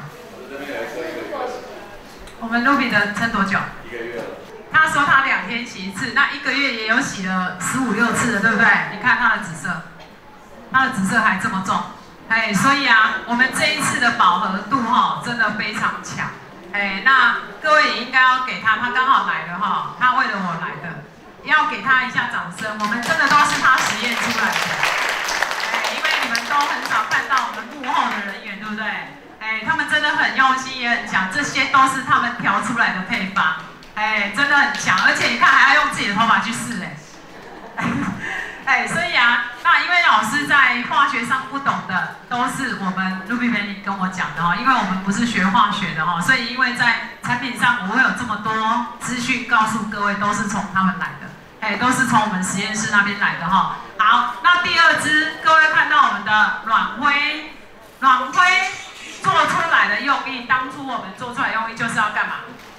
我们 Ruby 的撑多久？1个月。他说他2天洗一次，那1个月也有洗了15、16次了，对不对？你看它的紫色，它的紫色还这么重，哎，所以啊，我们这一次的饱和度哈，真的非常强，哎，那各位也应该要给他刚好来了哈，他为了我来的。要给他一下掌声，我们真的都是他实验出来的，哎，因为你们都很少看到我们幕后的人员，对不对？哎，他们真的很用心，也很强，这些都是他们调出来的配方，哎，真的很强，而且你看还要用自己的头发去试，哎，所以啊，那因为老师在化学上不懂的，都是我们 Ruby Manny 跟我讲的哈，因为我们不是学化学的哈，所以因为在产品上我会有这么多资讯告诉各位，都是从他们来的。哎，都是从我们实验室那边来的哈。好，那第2支，各位看到我们的软灰做出来的用意，当初我们做出来的用意就是要干嘛？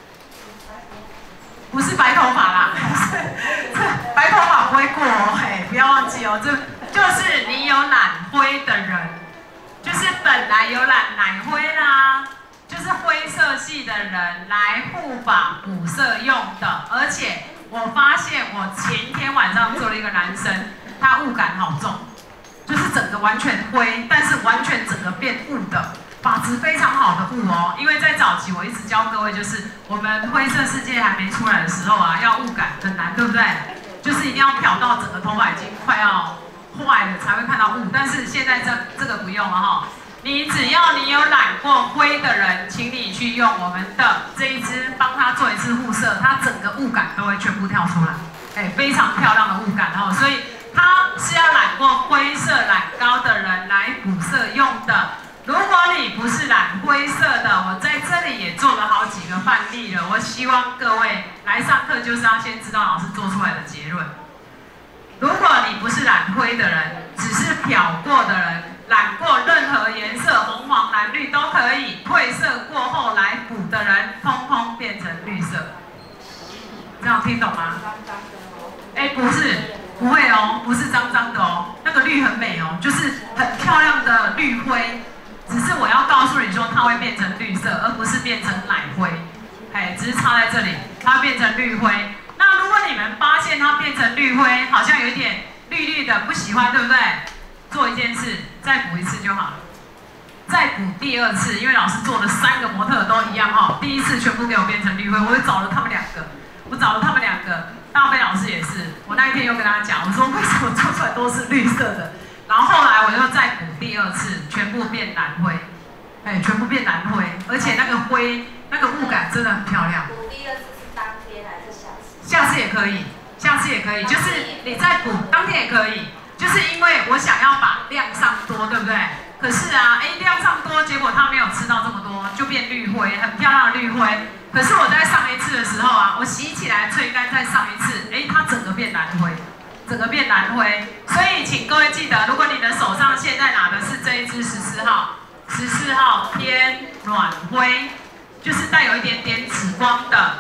不是白头发啦，白头发不会过哦，嘿，不要忘记哦，这就是你有染灰的人，就是本来有染奶灰啦，就是灰色系的人来护发补色用的，而且。我发现我前天晚上做了一个男生，他雾感好重，就是整个完全灰，但是完全整个变雾的，发质非常好的雾哦。因为在早期我一直教各位，就是我们灰色世界还没出来的时候啊，要雾感很难，对不对？就是一定要漂到整个头发已经快要坏了才会看到雾，但是现在这个不用了哈。你只要你有染过灰的人，请你去用我们的这一支，帮他做一次护色，它整个雾感都会全部跳出来，哎，非常漂亮的雾感哦。所以它是要染过灰色染膏的人来补色用的。如果你不是染灰色的，我在这里也做了好几个范例了。我希望各位来上课就是要先知道老师做出来的结论。如果你不是染灰的人，只是漂过的人。染过任何颜色，红、黄、蓝、绿都可以。褪色过后来补的人，通通变成绿色。这样听懂吗？哎，不是，不会哦，不是脏脏的哦。那个绿很美哦，就是很漂亮的绿灰。只是我要告诉你说，它会变成绿色，而不是变成奶灰。哎，只是差在这里，它变成绿灰。那如果你们发现它变成绿灰，好像有一点绿绿的，不喜欢，对不对？做一件事，再补一次就好了。再补第2次，因为老师做的3个模特都一样哈。第1次全部给我变成绿灰，我又找了他们2个，大飞老师也是。我那一天又跟他讲，我说为什么做出来都是绿色的？然后后来我又再补第2次，全部变蓝灰，哎，全部变蓝灰，而且那个灰那个雾感真的很漂亮。 补第2次是当天还是下次？ 下次也可以，下次也可以，就是你再补当天也可以。就是因为我想要把量上多，对不对？可是啊，哎，量上多，结果它没有吃到这么多，就变绿灰，很漂亮的绿灰。可是我在上一次的时候啊，我洗起来吹干再上一次，哎，它整个变蓝灰，整个变蓝灰。所以请各位记得，如果你的手上现在拿的是这一支14号，14号偏暖灰，就是带有一点点紫光的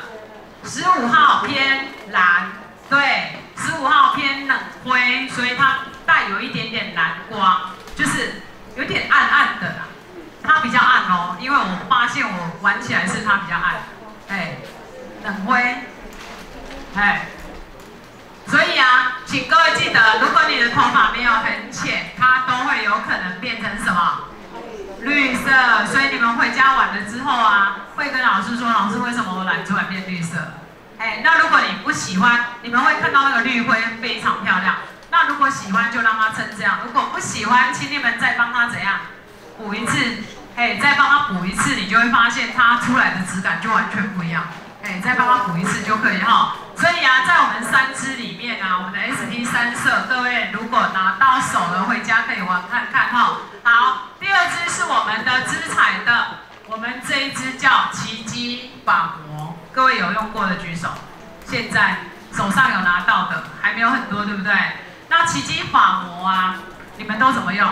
；15号偏蓝，对，15号偏冷灰，所以它带有一点点蓝光，就是有点暗暗的啦。它比较暗哦，因为我发现我玩起来是它比较暗，哎，冷灰，哎，所以啊，请各位记得，如果你的头发没有很浅，它都会有可能变成什么？绿色。所以你们回家玩了之后啊，会跟老师说，老师为什么我染出来变绿色？ 那如果你不喜欢，你们会看到那个绿灰非常漂亮。那如果喜欢就让它撑这样，如果不喜欢，请你们再帮它怎样补一次，再帮它补一次，你就会发现它出来的质感就完全不一样。再帮它补一次就可以哈。所以啊，在我们3支里面啊，我们的 ST3色，各位如果拿到手了，回家可以玩看看哈。好，第2支是我们的织彩的，我们这一支叫奇迹发膜，各位有用过的举手。现在手上有拿到的，还没有很多，对不对？那奇迹发膜啊，你们都怎么用？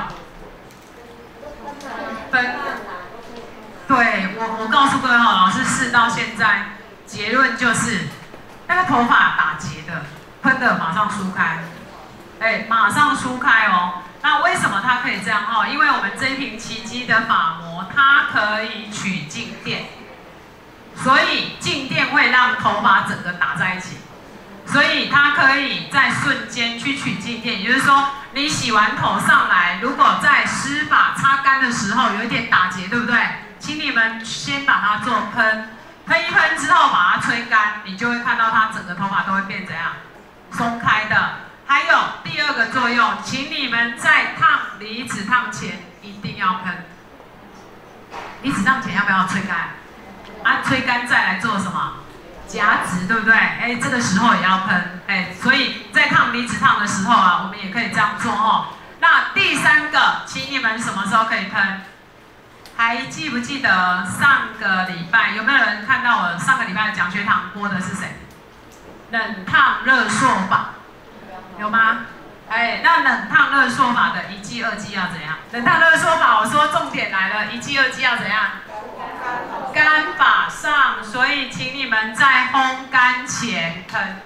对，我告诉各位哈，老师试到现在，结论就是那个头发打结的，喷的马上梳开，马上梳开哦。那为什么它可以这样哈？因为我们这一瓶奇迹的发膜，它可以取静电，所以静电会让头发整个打在一起，所以它可以在瞬间去取静电。也就是说，你洗完头上来，如果在湿发擦干的时候有一点打结，对不对？请你们先把它做喷一喷之后把它吹干，你就会看到它整个头发都会变怎样？松开的。还有第2个作用，请你们在烫离子烫前一定要喷。离子烫前要不要吹干？吹干再来做什么？夹直，对不对？这个时候也要喷。所以在烫离子烫的时候啊，我们也可以这样做哦。那第3个，请你们什么时候可以喷？还记不记得上个礼拜有没有人看到我上个礼拜的讲学堂播的是谁？冷烫热缩法，有吗？那冷烫热缩法的1剂2剂要怎样？冷烫热缩法，我说重点来了，1剂2剂要怎样？干发上，所以请你们在烘干前喷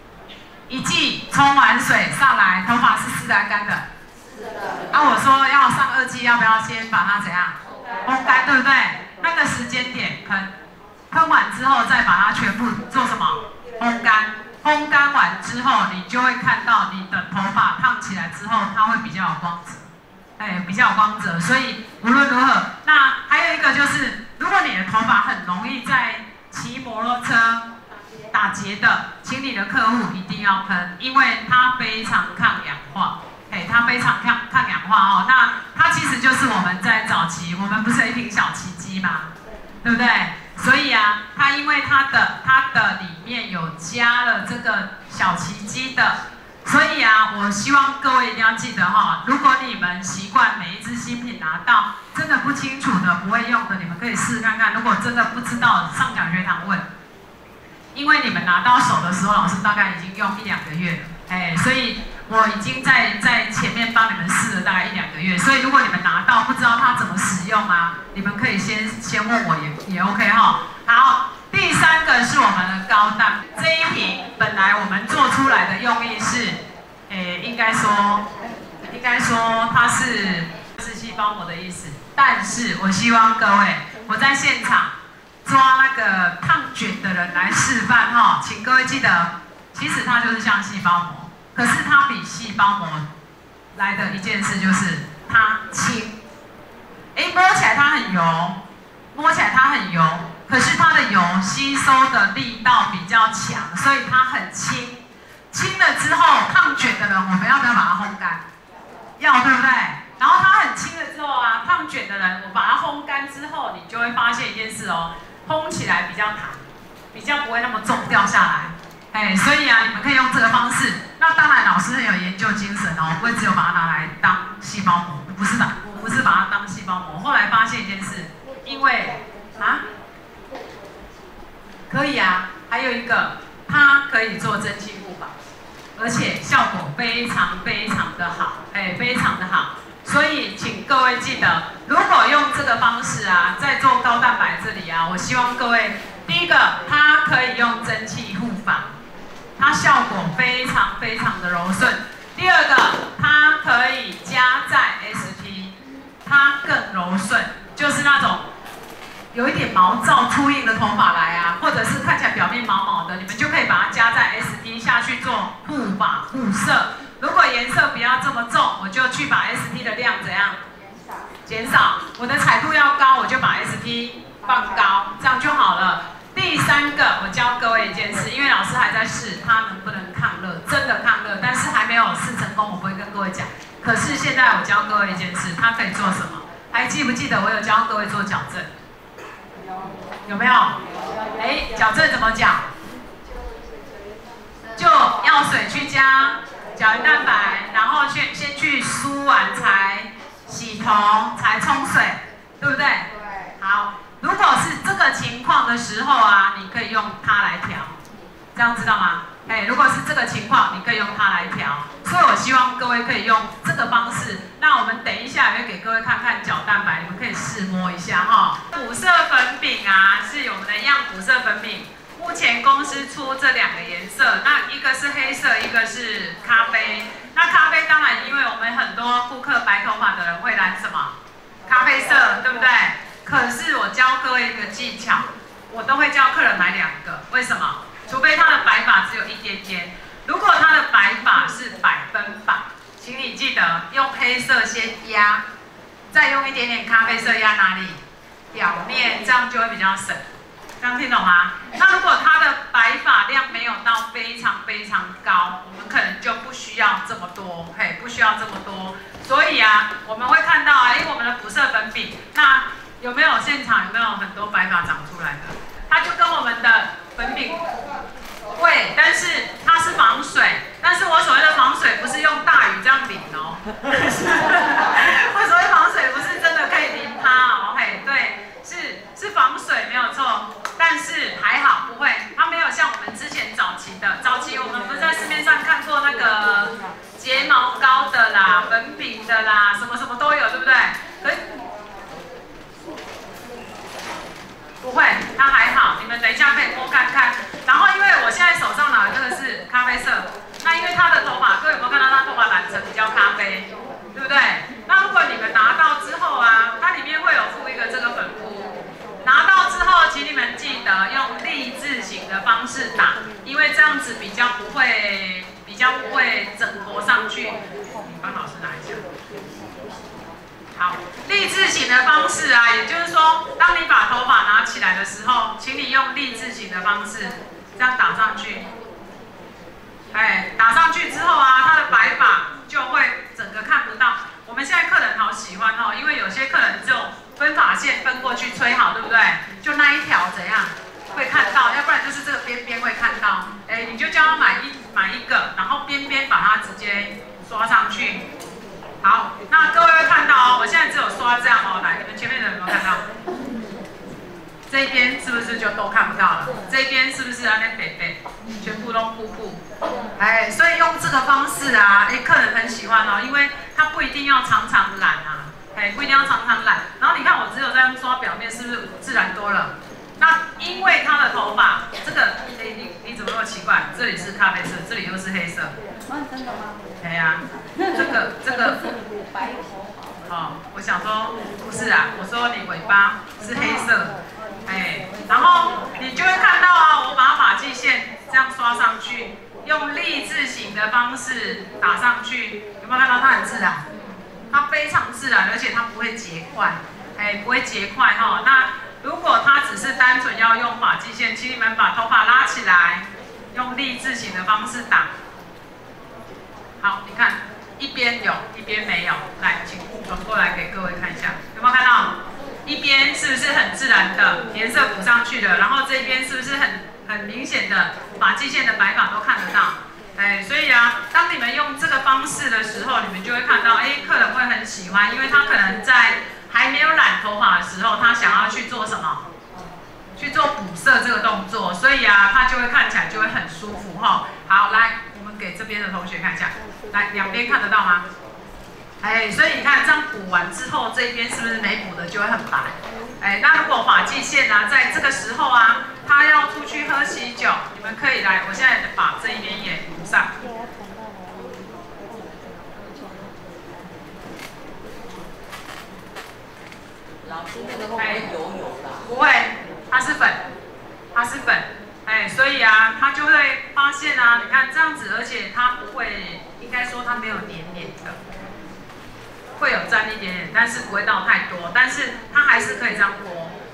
1剂，冲完水上来，头发是湿的还是干的？湿的。我说要上2剂，要不要先把它怎样？烘干，对不对？那个时间点喷完之后再把它全部做什么？烘干。烘干完之后，你就会看到你的头发烫起来之后，它会比较有光泽，比较有光泽。所以无论如何，那还有一个就是，如果你的头发很容易在骑摩托车打结的，请你的客户一定要喷，因为它非常抗氧化。它非常抗氧化哦。那它其实就是我们在早期，我们不是有一瓶小奇迹吗？对不对？所以啊，它因为它的里面有加了这个小奇迹的，所以啊，我希望各位一定要记得哈，如果你们习惯每一支新品拿到，真的不清楚的、不会用的，你们可以试看看。如果真的不知道，上讲学堂问，因为你们拿到手的时候，老师大概已经用1、2个月了，所以我已经在前面帮你们试了大概1、2个月，所以如果你们拿到不知道它怎么使用啊，你们可以先问我也 OK 哈。好，第3个是我们的高档这一瓶，本来我们做出来的用意是，应该说它是细胞膜的意思，但是我希望各位我在现场抓那个烫卷的人来示范哈，请各位记得，其实它就是像细胞膜。可是它比细胞膜来的一件事就是它轻，摸起来它很油，可是它的油吸收的力道比较强，所以它很轻。轻了之后，烫卷的人我们要不要把它烘干？要，对不对？然后它很轻了之后啊，烫卷的人我把它烘干之后，你就会发现一件事哦，烘起来比较弹，比较不会那么重掉下来。所以啊，你们可以用这个方式。那当然，老师很有研究精神哦，不会只有把它拿来当细胞膜，不是把它当细胞膜。后来发现一件事，因为可以啊，还有一个，它可以做蒸汽护发，而且效果非常的好，非常的好。所以请各位记得，如果用这个方式啊，在做高蛋白这里啊，我希望各位，第一个，它可以用蒸汽护发。它效果非常的柔顺。第2个，它可以加在 ST， 它更柔顺，就是那种有一点毛躁粗硬的头发来啊，或者是看起来表面毛毛的，你们就可以把它加在 ST 下去做护发护色。如果颜色不要这么重，我就去把 ST 的量怎样？减少。我的彩度要高，我就把 ST 放高，这样就好了。第第3个，我教各位一件事，因为老师还在试他能不能抗热，真的抗热，但是还没有试成功，我不会跟各位讲。可是现在我教各位一件事，他可以做什么？还记不记得我有教各位做矫正？有没有？矫正怎么讲？就药水去加胶原蛋白，然后先去梳完才洗头，才冲水，对不对？对。好，如果是这个情况的时候啊，你可以用它来调，这样知道吗？如果是这个情况，你可以用它来调。所以我希望各位可以用这个方式。那我们等一下也会给各位看看角蛋白，你们可以试摸一下哈。补色粉饼啊，是我们的样补色粉饼。目前公司出这2个颜色，那一个是黑色，一个是咖啡。那咖啡当然，因为我们很多顾客白头发的人会染什么？咖啡色，对不对？可是我教各位一个技巧，我都会教客人买2个，为什么？除非他的白发只有一点点，如果他的白发是100%白，请你记得用黑色先压，再用一点点咖啡色压哪里？表面，这样就会比较省。这样听懂吗？那如果他的白发量没有到非常非常高，我们可能就不需要这么多，不需要这么多。所以啊，我们会看到啊，我们的补色粉饼，那有没有现场有没有很多白发长出来的？它就跟我们的粉饼会，但是它是防水。但是我所谓的防水不是用大雨这样淋哦，我所谓防水不是真的可以淋它哦，对，是防水没有错。但是还好不会，它没有像我们之前早期我们不是在市面上看过那个睫毛膏的啦、粉饼的啦，什么什么都有，对不对？不会，它还好，你们等一下可以摸看看。然后因为我现在手上拿的这个是咖啡色，那因为他的头发，各位有没有看到他头发染成比较咖啡，对不对？那如果你们拿到之后啊，它里面会有附一个这个粉扑，拿到之后，请你们记得用立字形的方式打，因为这样子比较不会整坨上去。你帮老师拿一下。好，立字形的方式啊，也就是说，当你把头发拿起来的时候，请你用立字形的方式这样打上去。打上去之后啊，它的白发就会整个看不到。我们现在客人好喜欢哦，因为有些客人就分发线分过去吹好，对不对？就那一条怎样会看到，要不然就是这个边边会看到。你就叫他买一个，然后边边把它直接刷上去。好，那各位会看到哦，我现在只有刷这样哦，来，你们前面的有没有看到？这一边是不是就都看不到了？这一边是不是那北北全部都瀑布？所以用这个方式啊，客人很喜欢哦，因为他不一定要常常染啊，不一定要常常染。然后你看我只有这样刷表面，是不是自然多了？那因为他的头发这个，你怎么那么奇怪？这里是咖啡色，这里又是黑色。 真的吗？ 这个白头发。 哦，我想说不是啊，我说你尾巴是黑色，然后你就会看到啊，我把发际线这样刷上去，用立字形的方式打上去，有没有看到它很自然？它非常自然，而且它不会结块，不会结块哈。那如果它只是单纯要用发际线，请你们把头发拉起来，用立字形的方式打。好，你看一边有，一边没有。来，请转过来给各位看一下，有没有看到？一边是不是很自然的颜色补上去的？然后这边是不是很明显的发际线的白发都看得到？所以啊，当你们用这个方式的时候，你们就会看到，客人会很喜欢，因为他可能在还没有染头发的时候，他想要去做什么？去做补色这个动作，所以啊，他就会看起来就会很舒服哈。好，来，我们给这边的同学看一下，来，两边看得到吗？所以你看这样补完之后，这一边是不是没补的就会很白？那如果发际线啊，在这个时候啊，他要出去喝喜酒，你们可以来，我现在把这一边也补上。 老师那个会不会油油的？ 不会，它是粉，它是粉。所以啊，他就会发现啊，你看这样子，而且它不会，应该说它没有黏黏的。会有沾一点点，但是不会到太多，但是它还是可以这样拨，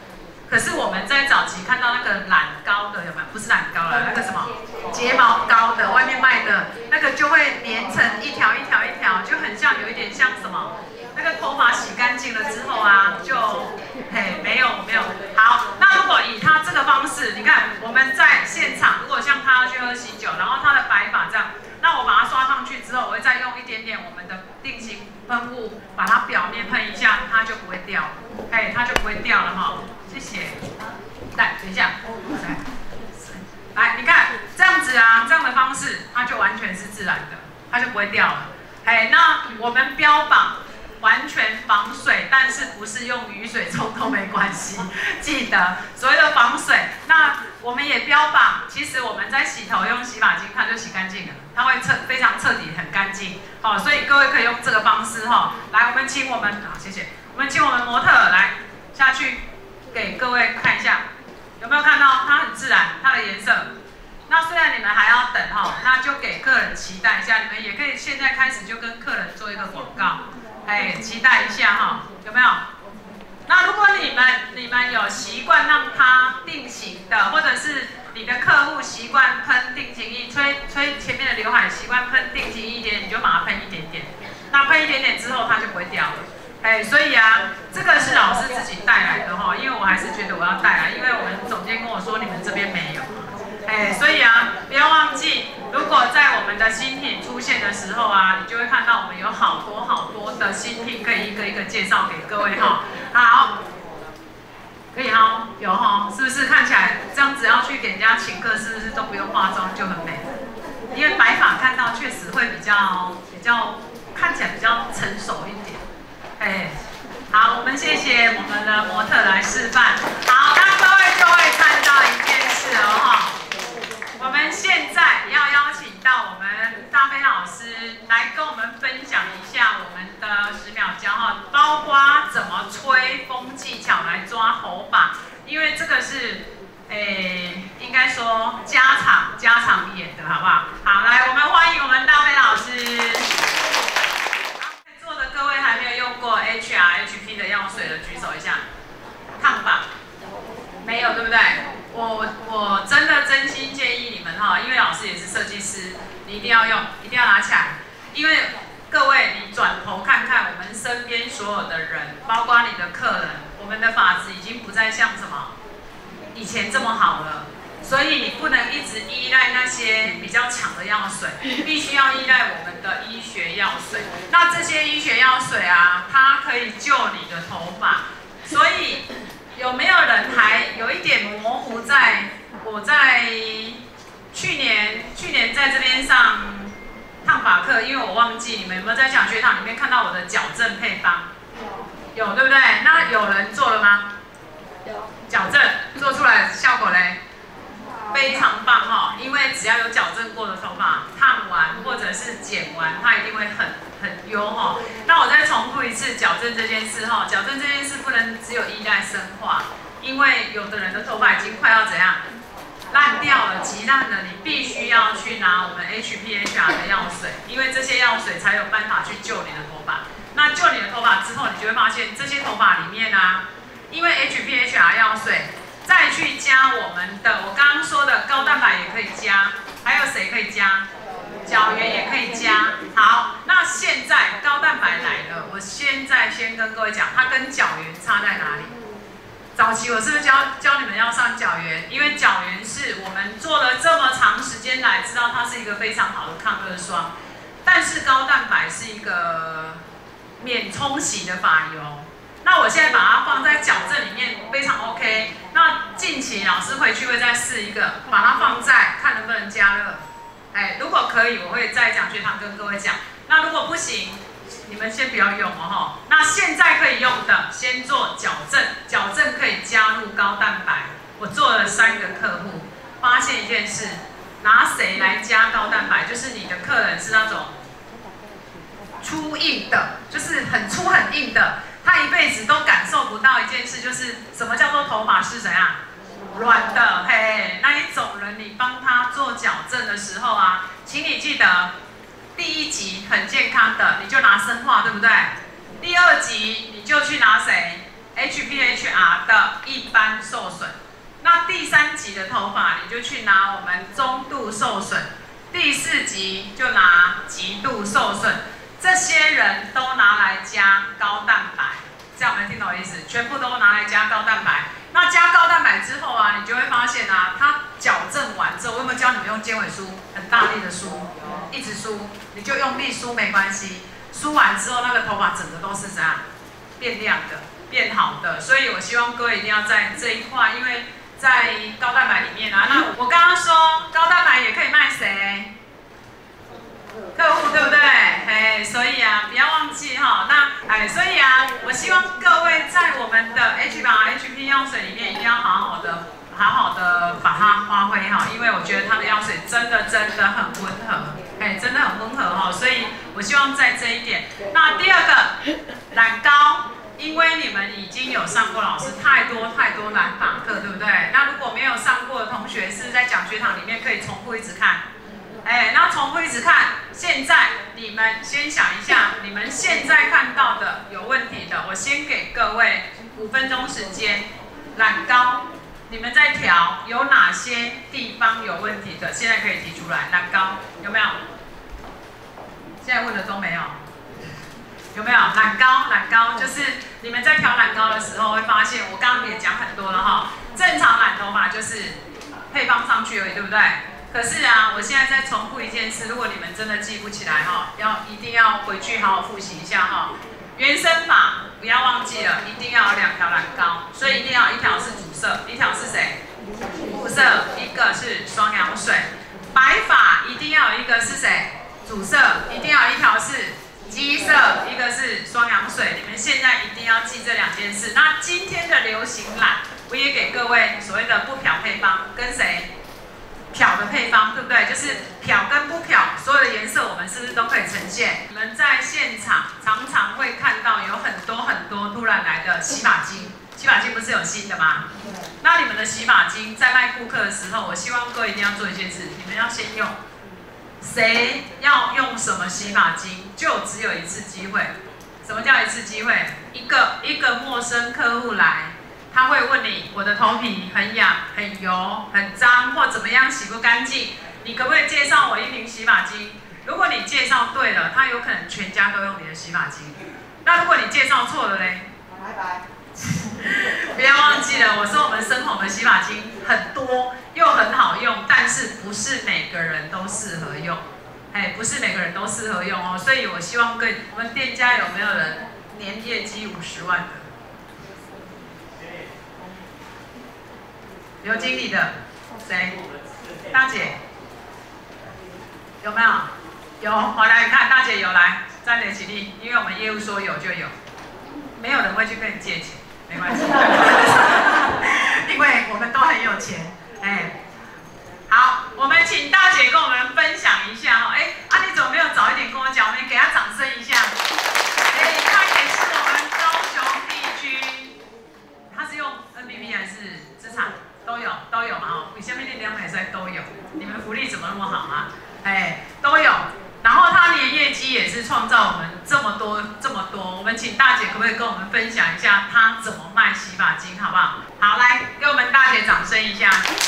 可是我们在早期看到那个染膏的有没有？不是染膏了，那个什么睫毛膏的，外面卖的那个就会连成一条一条一条，就很像有一点像什么？那个头发洗干净了之后啊，就没有。好，那如果以他这个方式，你看我们在现场，如果像他要去喝喜酒，然后他的白发这样，那我把它刷上去之后，我会再用一点点我们的定型喷雾，把它表面喷一下，它就不会掉了，它就不会掉了哈。谢谢。来，等一下，来，你看这样子啊，这样的方式，它就完全是自然的，它就不会掉了。那我们标榜完全防水，但是不是用雨水冲都没关系。记得所谓的防水，那我们也标榜，其实我们在洗头用洗发精，它就洗干净了，它会非常彻底，很干净。好，所以各位可以用这个方式哈。来，我们请我们谢谢，我们请我们模特来下去给各位看一下，有没有看到它很自然，它的颜色。那虽然你们还要等哈，那就给客人期待一下，你们也可以现在开始就跟客人做一个广告。期待一下哈，有没有？那如果你们有习惯让它定型的，或者是你的客户习惯喷定型液，吹前面的刘海习惯喷定型一点，你就把它喷一点点。那喷一点点之后，它就不会掉了。所以啊，这个是老师自己带来的哈，因为我还是觉得我要带来，因为我们总监跟我说你们这边没有。所以啊，不要忘记，如果在我们的新品出现的时候啊，你就会看到我们有好多的新品可以一个一个介绍给各位哈。好，可以哈，有哈，是不是看起来这样子要去给人家请客，是不是都不用化妆就很美？因为白发看到确实会比较看起来比较成熟一点。好，我们谢谢我们的模特来示范。好，那各位就会看到一件事了哈。我们现在要邀请到我们大飞老师来跟我们分享一下我们的10秒教哈，包括怎么吹风技巧来抓头发，因为这个是应该说家常演的好不好？好，来我们欢迎我们大飞老师。在座的各位还没有用过 HRHP 的药水的举手一下，烫发没有对不对？我真心建议你们哈，因为老师也是设计师，你一定要用，一定要拿起来。因为各位，你转头看看我们身边所有的人，包括你的客人，我们的发质已经不再像什么以前这么好了。所以你不能一直依赖那些比较强的药水，必须要依赖我们的医学药水。那这些医学药水啊，它可以救你的头发，所以。有没有人还有一点模糊在？我在去年在这边上烫发课，因为我忘记你们有没有在讲学堂里面看到我的矫正配方？有对不对？那有人做了吗？有。矫正做出来效果嘞？非常棒哈！因为只要有矫正过的头发，烫完或者是剪完，它一定会很优哈。那我再重复一次矫正这件事哈，矫正这件事不能只有依赖生化，因为有的人的头发已经快要怎样烂掉了、极烂了，你必须要去拿我们 HPHR 的药水，因为这些药水才有办法去救你的头发。那救你的头发之后，你就会发现这些头发里面啊，因为 HPHR 药水。再去加我们的，我刚刚说的高蛋白也可以加，还有谁可以加？角源也可以加。好，那现在高蛋白来了，我现在先跟各位讲，它跟角源差在哪里？早期我是不是教你们要上角源？因为角源是我们做了这么长时间来，知道它是一个非常好的抗热霜，但是高蛋白是一个免冲洗的发油。那我现在把它放在矫正里面，非常 OK。那近期老师回去会再试一个，把它放在看能不能加热。如果可以，我会在讲学堂跟各位讲。那如果不行，你们先不要用哦。那现在可以用的，先做矫正，矫正可以加入高蛋白。我做了3个客户，发现一件事，拿谁来加高蛋白？就是你的客人是那种粗硬的，就是很粗很硬的。他一辈子都感受不到一件事，就是什么叫做头发是怎样软的，那一种人，你帮他做矫正的时候啊，请你记得，第1集很健康的，你就拿生化，对不对？第2集你就去拿谁 HPHR 的一般受损。那第3级的头发，你就去拿我们中度受损；第4级就拿极度受损。这些人都拿来加高蛋白，这样有没有听懂意思？全部都拿来加高蛋白。那加高蛋白之后啊，你就会发现啊，它矫正完之后，我有没有教你们用尖尾梳，很大力的梳，一直梳，你就用力梳没关系。梳完之后，那个头发整个都是怎样？变亮的，变好的。所以我希望各位一定要在这一块，因为在高蛋白里面啊，那我刚刚说高蛋白也可以卖谁？客户对不对？所以啊，不要忘记哈。那所以啊，我希望各位在我们的 HP 药水里面一定要好好的把它发挥哈，因为我觉得它的药水真的很温和，真的很温和哈。所以我希望在这一点。那第二个染膏，因为你们已经有上过老师太多染发课，对不对？那如果没有上过的同学，是在讲学堂里面可以重复一直看。那重复一直看。现在你们先想一下，你们现在看到的有问题的，我先给各位5分钟时间。染膏，你们在调有哪些地方有问题的？现在可以提出来。染膏有没有？现在问的都没有。有没有？染膏就是你们在调染膏的时候会发现，我刚刚也讲很多了哈。正常染头发就是配方上去而已，对不对？可是啊，我现在再重复一件事，如果你们真的记不起来哈，一定要回去好好复习一下哈。原生发不要忘记了，一定要有2条染膏，所以一定要一条是主色，一条是谁？副色，一个是双氧水。白发一定要有一个是谁？主色，一定要有一条是基色，一个是双氧水。你们现在一定要记这2件事。那今天的流行染，我也给各位所谓的不漂配方，跟谁？漂的配方，对不对？就是漂跟不漂，所有的颜色我们是不是都可以呈现？你们在现场常常会看到有很多突然来的洗发精，洗发精不是有新的吗？那你们的洗发精在卖顾客的时候，我希望各位一定要做一件事，你们要先用。谁要用什么洗发精，就只有一次机会。什么叫一次机会？一个陌生客户来。他会问你，我的头皮很痒、很油、很脏，或怎么样洗不干净，你可不可以介绍我一瓶洗发精？如果你介绍对了，他有可能全家都用你的洗发精。那如果你介绍错了嘞？拜拜。不要忘记了，我说我们深红的洗发精很多，又很好用，但是不是每个人都适合用。不是每个人都适合用哦。所以我希望我们店家有没有人年业绩50万的？有经理的，谁？大姐，有没有？有，好来看，大姐有来，站得起立，因为我们业务说有就有，没有人会去跟你借钱，没关系，因为我们都很有钱，好，我们请大姐跟我们分享一下哈，你怎么没有早一点跟我讲？我们给她掌声一下，她也是我们高雄地区，她是用 NBP 还是资产？都有嘛你下面那2美赛都有，你们福利怎么那么好啊？都有。然后他年业绩也是创造我们这么多。我们请大姐可不可以跟我们分享一下她怎么卖洗发精，好不好？好，来给我们大姐掌声一下。 谢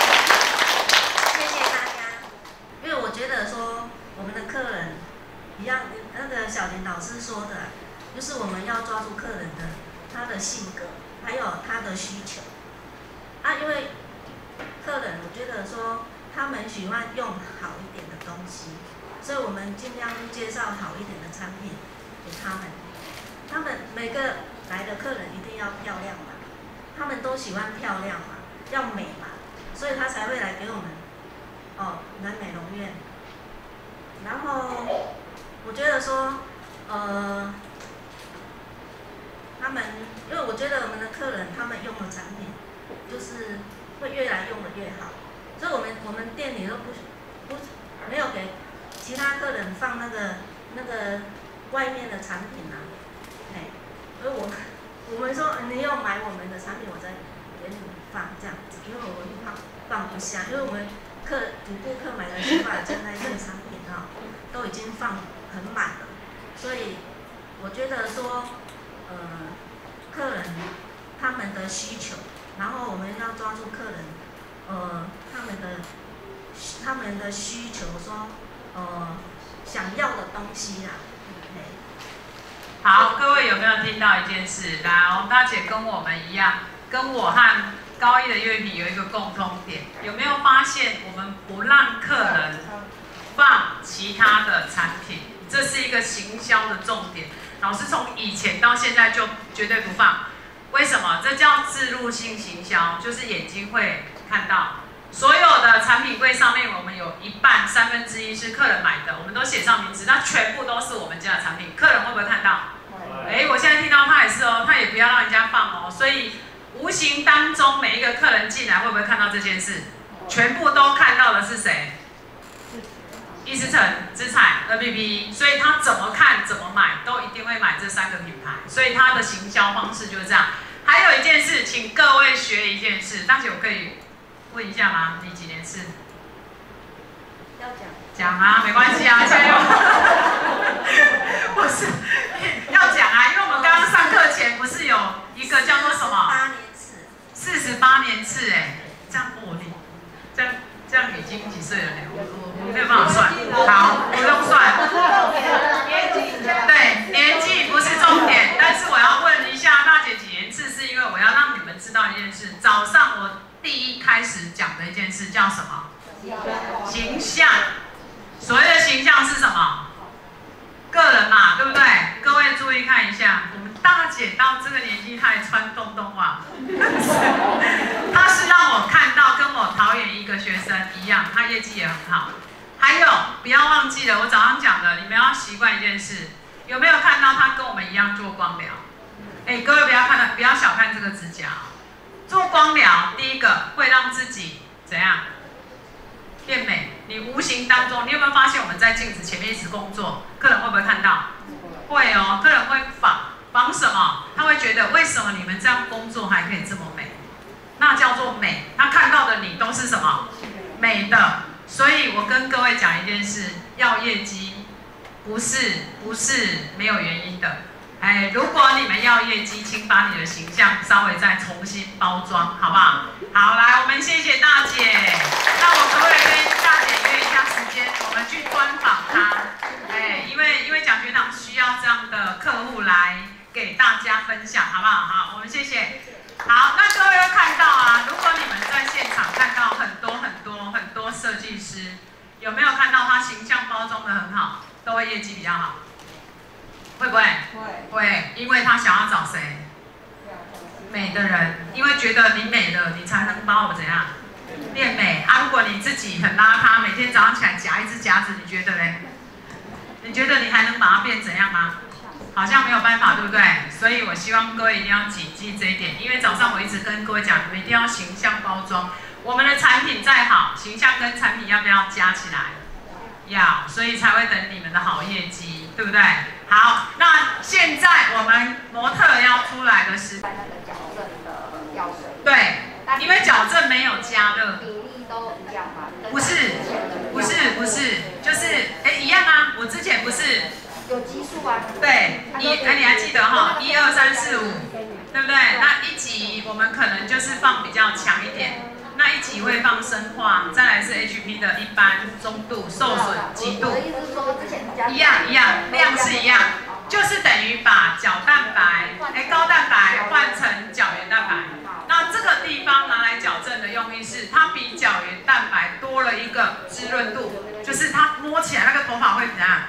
谢大家。因为我觉得说我们的客人一样，那个小林老师说的，就是我们要抓住客人的他的性格，还有他的需求。因为客人我觉得说他们喜欢用好一点的东西，所以我们尽量介绍好一点的产品给他们。他们每个来的客人一定要漂亮嘛，他们都喜欢漂亮嘛，要美嘛，所以他才会来给我们来美容院。然后我觉得说他们，因为我觉得我们的客人他们用的产品就是会越来用的越好，所以我们店里都没有给其他客人放那个外面的产品啊，所以我们说你要买我们的产品，我再给你放这样子，因为我们放不下，因为我们顾客买的洗发精那些产品都已经放很满了，所以我觉得说客人他们的需求，然后我们要抓住客人他们的需求说想要的东西啦。 好，各位有没有听到一件事？来，我们大姐跟我们一样，跟我和高一的乐评有一个共通点，有没有发现我们不让客人放其他的产品，这是一个行销的重点。老师从以前到现在就绝对不放，为什么？这叫置入性行销，就是眼睛会看到。所有的产品柜上面，我们有一半1/3是客人买的，我们都写上名字，那全部都是我们家的产品，客人会不会看到？我现在听到他也是哦，他也不要让人家放哦，所以无形当中每一个客人进来会不会看到这件事？全部都看到的是谁？易思成、资彩、NBP， 所以他怎么看怎么买，都一定会买这3个品牌，所以他的行销方式就是这样。还有一件事，请各位学一件事，大姐我可以问一下吗？你几年次？ 要讲。 讲啊，没关系啊，现在不是要讲啊，因为我们刚刚上课前不是有一个叫做什么？48年次，这样这样已经几岁了呢？我没有办法算，好，不用算。对，年纪不是重点，但是我要问一下大姐几年次，是因为我要让你们知道一件事。早上我第一开始讲的一件事叫什么？形象。所谓的形象是什么？个人嘛，对不对？各位注意看一下，我们大姐到这个年纪，她还穿洞洞袜，她是让我看到跟我桃园一个学生一样，她业绩也很好。还有，不要忘记了我早上讲的，你们要习惯一件事，有没有看到她跟我们一样做光疗？各位不要小看这个指甲，做光疗第一个会让自己怎样？变美，你无形当中，你有没有发现我们在镜子前面一直工作，客人会不会看到？会哦，客人会仿什么？他会觉得为什么你们这样工作还可以这么美？那叫做美，他看到的你都是什么？美的。所以我跟各位讲一件事，要业绩，不是没有原因的。如果你们要业绩，请把你的形象稍微再重新包装，好不好？好，来，我们谢谢大姐。那我可不可以跟大姐约一下时间，我们去专访她？因为奖学堂需要这样的客户来给大家分享，好不好？好，我们谢谢。好，那各位会看到啊，如果你们在现场看到很多设计师，有没有看到他形象包装的很好，都会业绩比较好？会不会？会，因为他想要找谁？美的人，因为觉得你美了，你才能把我怎样变美啊？如果你自己很邋遢，每天早上起来夹一只夹子，你觉得嘞？你觉得你还能把它变怎样吗？好像没有办法，对不对？所以我希望各位一定要谨记这一点，因为早上我一直跟各位讲，你们一定要形象包装。我们的产品再好，形象跟产品要不要加起来？要，所以才会等你们的好业绩，对不对？好，那现在我们模特要出来的是那个矫正的药水。 对，因为矫正没有加热。 比例都一样吗？ 不是，就是一样啊。我之前不是有基数啊。 对，你还记得哈？1、2、3、4、5，对不对？那一集我们可能就是放比较强一点。那一集会放生化，再来是 HP 的一般、中度、受损、极度，一样，量是一样，就是等于把角蛋白、高蛋白换成角原蛋白。那这个地方拿来矫正的用意是，它比角原蛋白多了一个滋润度，就是它摸起来那个头发会怎样？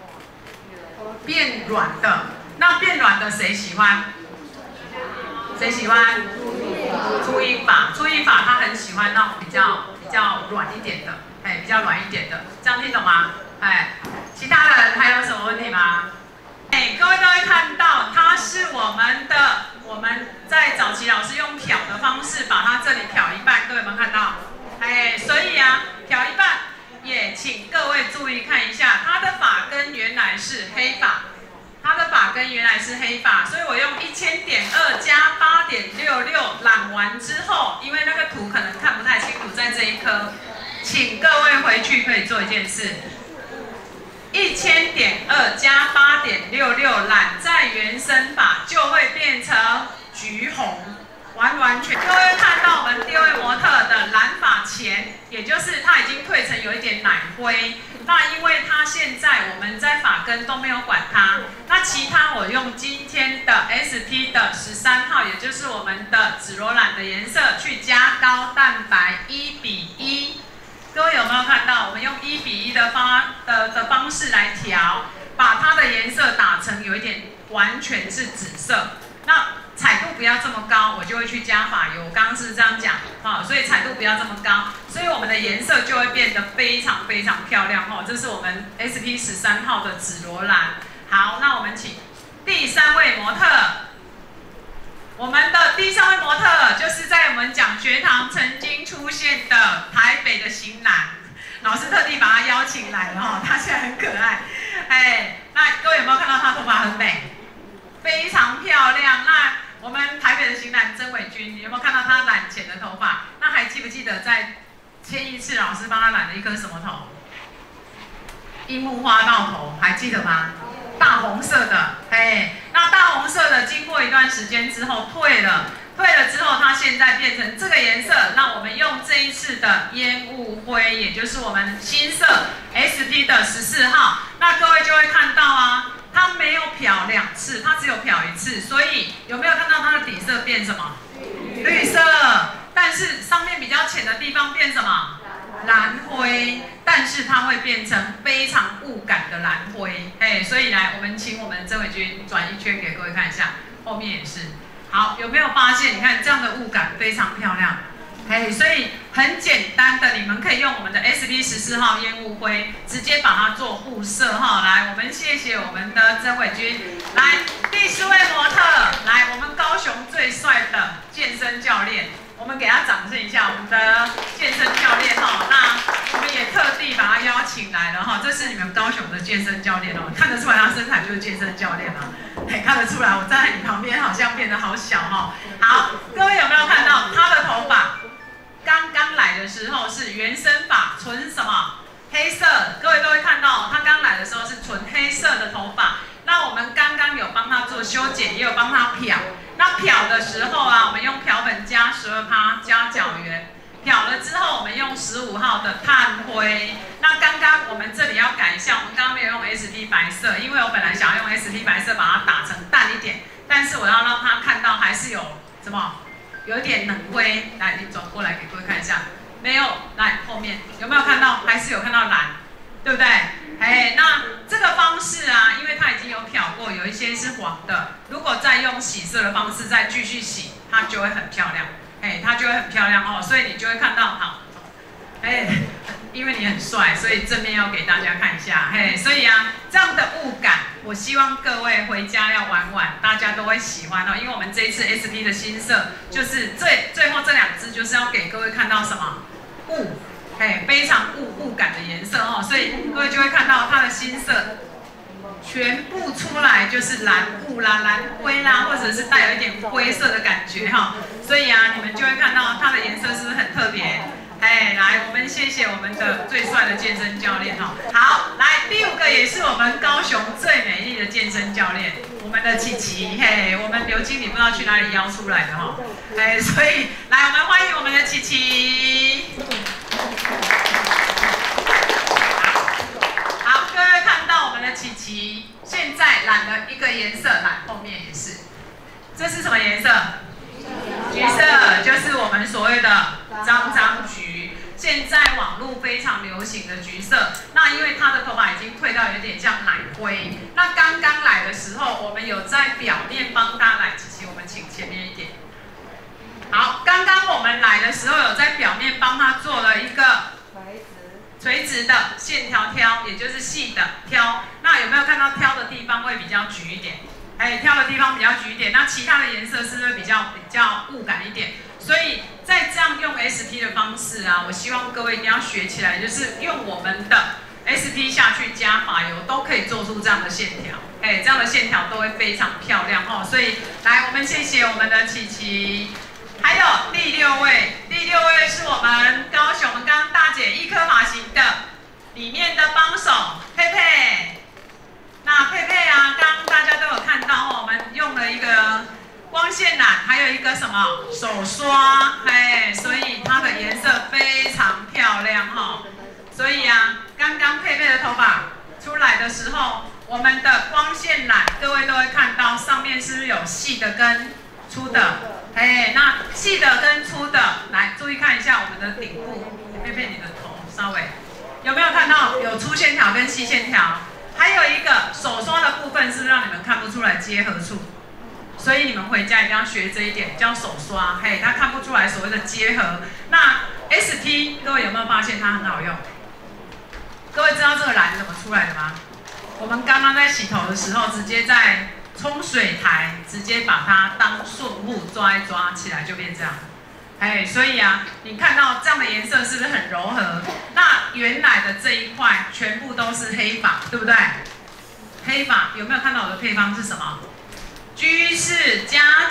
变软的。那变软的谁喜欢？谁喜欢？初音法他很喜欢那种比较软一点的，比较软一点的，这样听懂吗？其他人还有什么问题吗？各位都会看到，它是我们在早期老师用漂的方式把它这里漂一半，各位有没有看到？所以啊，漂一半，也请各位注意看一下，它的发根原来是黑发。它的发根原来是黑发，所以我用1000.2加8.66染完之后，因为那个图可能看不太清楚，在这一颗，请各位回去可以做一件事，1000.2加8.66染在原生发就会变成橘红，完全。各位看到我们第二位模特的染发前，也就是它已经褪成有一点奶灰。那因为它现在我们在发根都没有管它，那其他我用今天的 SP 的13号，也就是我们的紫罗兰的颜色去加高蛋白1:1。各位有没有看到？我们用1:1的方式来调，把它的颜色打成有一点完全是紫色。那彩度不要这么高，我就会去加发油。我刚刚是这样讲，所以彩度不要这么高，所以我们的颜色就会变得非常非常漂亮哦。这是我们 SP 13号的紫罗兰。好，那我们请第3位模特。我们的第3位模特就是在我们讲学堂曾经出现的台北的型男，老师特地把他邀请来了哈，他现在很可爱。那各位有没有看到他头发很美？非常漂亮。那我们台北的型男曾伟君，有没有看到他染前的头发？那还记不记得在前一次老师帮他染了一颗什么头？樱木花道头，还记得吗？大红色的，那大红色的经过一段时间之后退了之后，它现在变成这个颜色。那我们用这一次的烟雾灰，也就是我们新色 SP 的14号，那各位就会看到啊。它没有漂2次，它只有漂1次，所以有没有看到它的底色变什么？绿色。但是上面比较浅的地方变什么？蓝灰。但是它会变成非常雾感的蓝灰。所以来，我们请我们曾伟君转一圈给各位看一下，后面也是。好，有没有发现？你看这样的雾感非常漂亮。所以很简单的，你们可以用我们的 SP 14号烟雾灰，直接把它做护色哈。来，我们谢谢我们的曾伟君。来，第4位模特，来，我们高雄最帅的健身教练，我们给他掌声一下，我们的健身教练哈。那我们也特地把他邀请来了哈，这是你们高雄的健身教练哦，看得出来他身材就是健身教练啊。看得出来，我站在你旁边好像变得好小哈。好，各位有没有看到他的头发？刚刚来的时候是原生发，纯什么？黑色。各位都会看到，他刚来的时候是纯黑色的头发。那我们刚刚有帮他做修剪，也有帮他漂。那漂的时候啊，我们用漂粉加12%加角源。漂了之后，我们用15号的炭灰。那刚刚我们这里要改一下，我们刚刚没有用 SP 白色，因为我本来想要用 SP 白色把它打成淡一点，但是我要让他看到还是有什么？有一点冷灰。来，你转过来给各位看一下，没有？来，后面有没有看到？还是有看到蓝，对不对？那这个方式啊，因为它已经有漂过，有一些是黄的，如果再用洗色的方式再继续洗，它就会很漂亮。它就会很漂亮哦，所以你就会看到，好，因为你很帅，所以正面要给大家看一下，所以啊，这样的雾感，我希望各位回家要玩玩，大家都会喜欢哦。因为我们这一次 SP 的新色，就是最后这2支就是要给各位看到什么雾，非常雾感的颜色哦，所以各位就会看到它的新色。全部出来就是蓝雾啦、蓝灰啦，或者是带有一点灰色的感觉哈，所以啊，你们就会看到它的颜色是不是很特别？来，我们谢谢我们的最帅的健身教练哈。好，来第5个也是我们高雄最美丽的健身教练，我们的琪琪，我们刘经理不知道去哪里邀出来的哈，所以来我们欢迎我们的琪琪。好，各位看到我们的琪琪现在染了一个颜色，来后面也是，这是什么颜色？橘色，就是我们所谓的脏橘。现在网络非常流行的橘色，那因为他的头发已经褪到有点像奶灰，那刚刚来的时候，我们有在表面帮他来，琪琪，我们请前面一点。好，刚刚我们来的时候有在表面帮他做了一个垂直的线条挑，也就是细的挑。那有没有看到挑的地方会比较橘一点？挑的地方比较橘一点，那其他的颜色是不是比较雾感一点？所以在这样用 SP 的方式啊，我希望各位一定要学起来，就是用我们的 SP 下去加发油，都可以做出这样的线条。这样的线条都会非常漂亮哦。所以来，我们谢谢我们的琪琪。还有第6位，第6位是我们高雄刚刚大姐一颗发型的里面的帮手佩佩。那佩佩啊，刚刚大家都有看到哦，我们用了一个光线染， 是不是有细的跟粗的？哎，那细的跟粗的，来注意看一下我们的顶部，佩佩你的头稍微有没有看到有粗线条跟细线条？还有一个手刷的部分是不是让你们看不出来结合处？所以你们回家一定要学这一点，叫手刷，嘿，它看不出来所谓的结合。那 ST 各位有没有发现它很好用？各位知道这个蓝怎么出来的吗？我们刚刚在洗头的时候，直接在冲水台直接把它当顺布抓一抓起来就变这样。哎，所以啊，你看到这样的颜色是不是很柔和？那原来的这一块全部都是黑发，对不对？黑发有没有看到我的配方是什么？居士加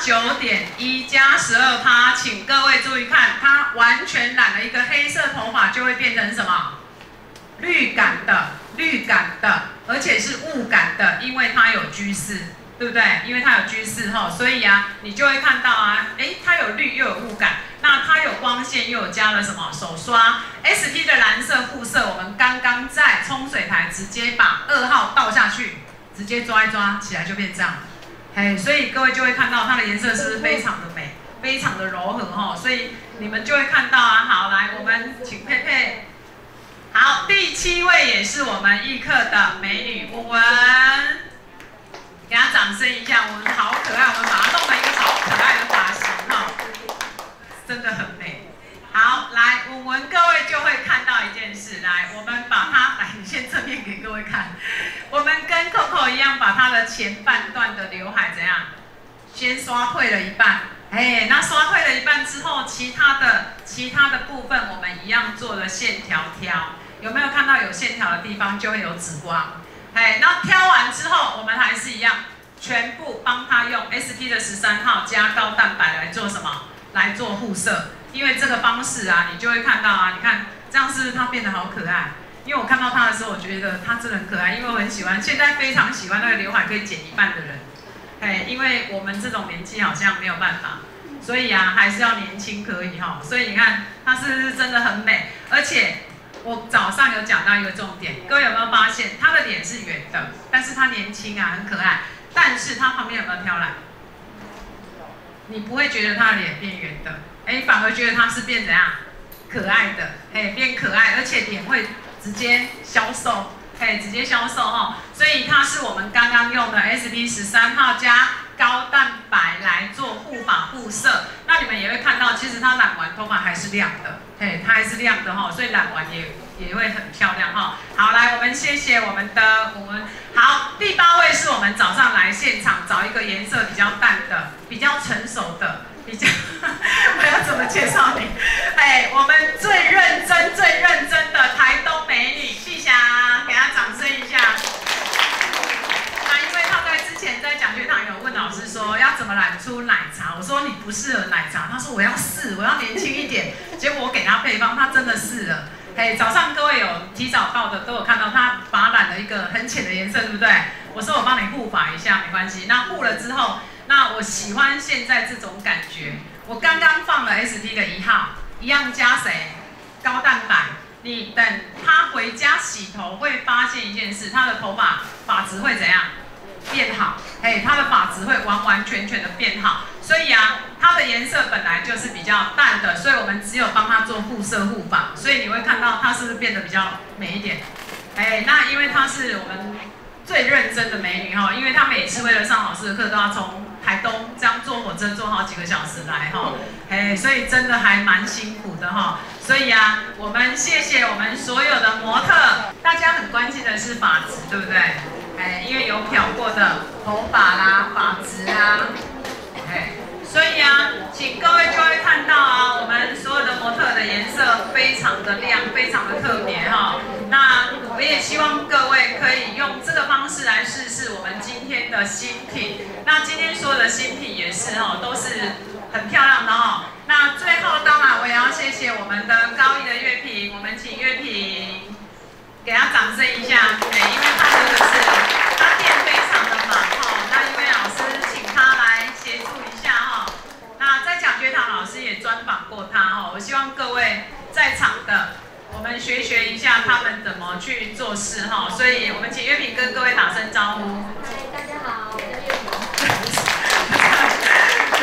9.1加12%，请各位注意看，它完全染了一个黑色头发，就会变成什么？绿感的，而且是雾感的，因为它有居士，对不对？因为它有居士哈，所以啊，你就会看到啊，哎，它有绿又有雾感，那它有光线又有加了什么手刷 ？ST 的蓝色护色，我们刚刚在冲水台直接把2号倒下去，直接抓一抓起来就变这样。嘿，所以各位就会看到它的颜色是不是非常的美，非常的柔和哈，所以你们就会看到啊。好，来，我们请佩佩。好，第7位也是我们艺课的美女文文，给她掌声一下，文文好可爱，我们把她弄了一个好可爱的发型哈，真的很美。好，来，文文各位就会看到一件事，来，我们把它，来，你先正面给各位看，我们跟 Coco 一样，把它的前半段的刘海怎样，先刷退了一半，哎，那刷退了一半之后，其他的部分我们一样做了线条挑，有没有看到有线条的地方就会有紫光，哎，那挑完之后，我们还是一样，全部帮它用 ST 的13号加高蛋白来做什么？来做护色。因为这个方式啊，你就会看到啊，你看这样是不是它变得好可爱？因为我看到它的时候，我觉得它真的很可爱，因为我很喜欢，现在非常喜欢那个刘海可以剪一半的人，哎，因为我们这种年纪好像没有办法，所以啊，还是要年轻可以哈。所以你看它是不是真的很美？而且我早上有讲到一个重点，各位有没有发现它的脸是圆的，但是它年轻啊，很可爱，但是它旁边有没有挑染？你不会觉得它的脸变圆的。哎，反而觉得它是变怎样可爱的，哎，变可爱，而且脸会直接消瘦，哎，直接消瘦哈。所以它是我们刚刚用的 SP 13号加高蛋白来做护发护色。那你们也会看到，其实它染完头发还是亮的，哎，它还是亮的哈，所以染完也会很漂亮哈。好，来，我们谢谢我们好，第8位是我们早上来现场找一个颜色比较淡的、比较成熟的。我要怎么介绍你？哎，我们最认真的台东美女碧霞，给她掌声一下。那因为她在之前在讲学堂有问老师说要怎么染出奶茶，我说你不适合奶茶，她说我要年轻一点。结果我给她配方，她真的试了。哎，早上各位有提早到的都有看到，她把它染了一个很浅的颜色，对不对？我说我帮你护发一下，没关系。那护了之后。那我喜欢现在这种感觉。我刚刚放了 ST 的1号，一样加谁？高蛋白。你等他回家洗头，会发现一件事，他的头发质会怎样？变好。嘿，他的发质会完全的变好。所以啊，它的颜色本来就是比较淡的，所以我们只有帮他做护色护发，所以你会看到它是不是变得比较美一点？哎，那因为它是我们最认真的美女哈，因为她每次为了上老师的课都要从台东这样坐火车坐好几个小时来哈，哎，所以真的还蛮辛苦的哈。所以啊，我们谢谢我们所有的模特，大家很关心的是发质，对不对？哎，因为有漂过的头发啦、发质啦，哎，所以啊，请各位就会看到啊，我们所有的模特的颜色非常的亮，非常的特别哈。那我也希望各位可以用这个方式来试试我们今天的新品。那今天所有的新品也是哈，都是很漂亮的哈。那最后当然我也要谢谢我们的高一的乐评，我们请乐评给他掌声一下，对，因为他真的是他店非常的忙哈。那因为老师请他来协助一下哈。那在讲学堂老师也专访过他哈，我希望各位在场的。我们学一下他们怎么去做事哈，所以我们请乐评跟各位打声招呼。 嗨，大家好，我叫乐评。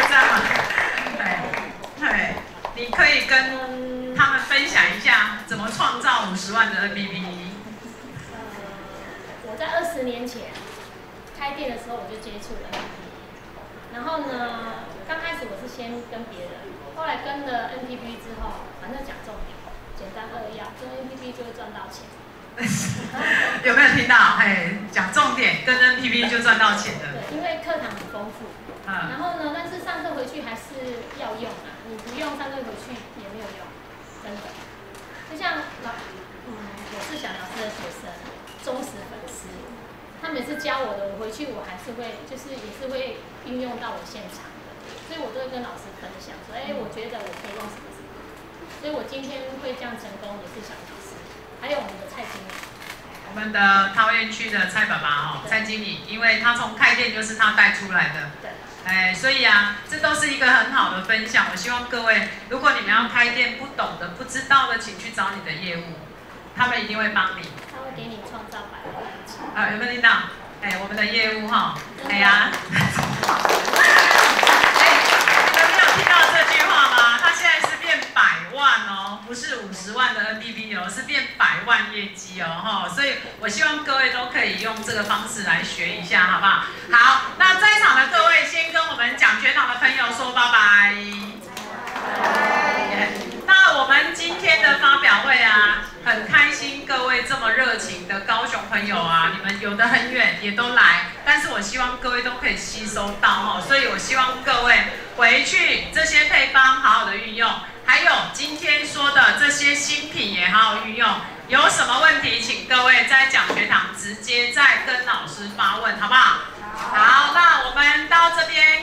这样吗？对，你可以跟他们分享一下怎么创造50万的 NBP。 我在20年前开店的时候我就接触了 NPP， 然后呢，刚开始我是先跟别人，后来跟了 NPP 之后，反正讲重点，简单扼要，跟 NPP 就会赚到钱。 有没有听到？讲重点，跟 NPP 就赚到钱的。 对，因为课堂很丰富。然后呢，但是上课回去还是要用啊，你不用上课回去也没有用，真的。就像我是小老师的学生，忠实粉丝，他每次教我的，我回去我还是会，就是也是会运用到我现场的，所以我都会跟老师分享说，我觉得我可以用什么什么，所以我今天会这样成功，也是小老师，还有我们的蔡经理。 我们的桃园区的蔡爸爸蔡经理，因为他从开店就是他带出来的。 对。 所以啊，这都是一个很好的分享。我希望各位，如果你们要开店不懂的、不知道的，请去找你的业务，他们一定会帮你。 他会给你创造100万的。 有没有听到？我们的业务哈，你们有听到这句话吗？他现在是变100万哦，不是50万的 NBP 哦，是变100万业绩哦，所以我希望各位都可以用这个方式来学一下，好不好？好，那在场的各位先跟我们奖学堂的朋友说拜拜。那我们今天的发表会啊，很开心各位这么热情的高雄朋友啊，你们有的很远也都来，但是我希望各位都可以吸收到所以我希望各位回去这些配方好好的运用，还有今天说的这些新品也好好运用。有什么问题，请各位在奖学堂直接再跟老师发问，好不好？好，那我们到这边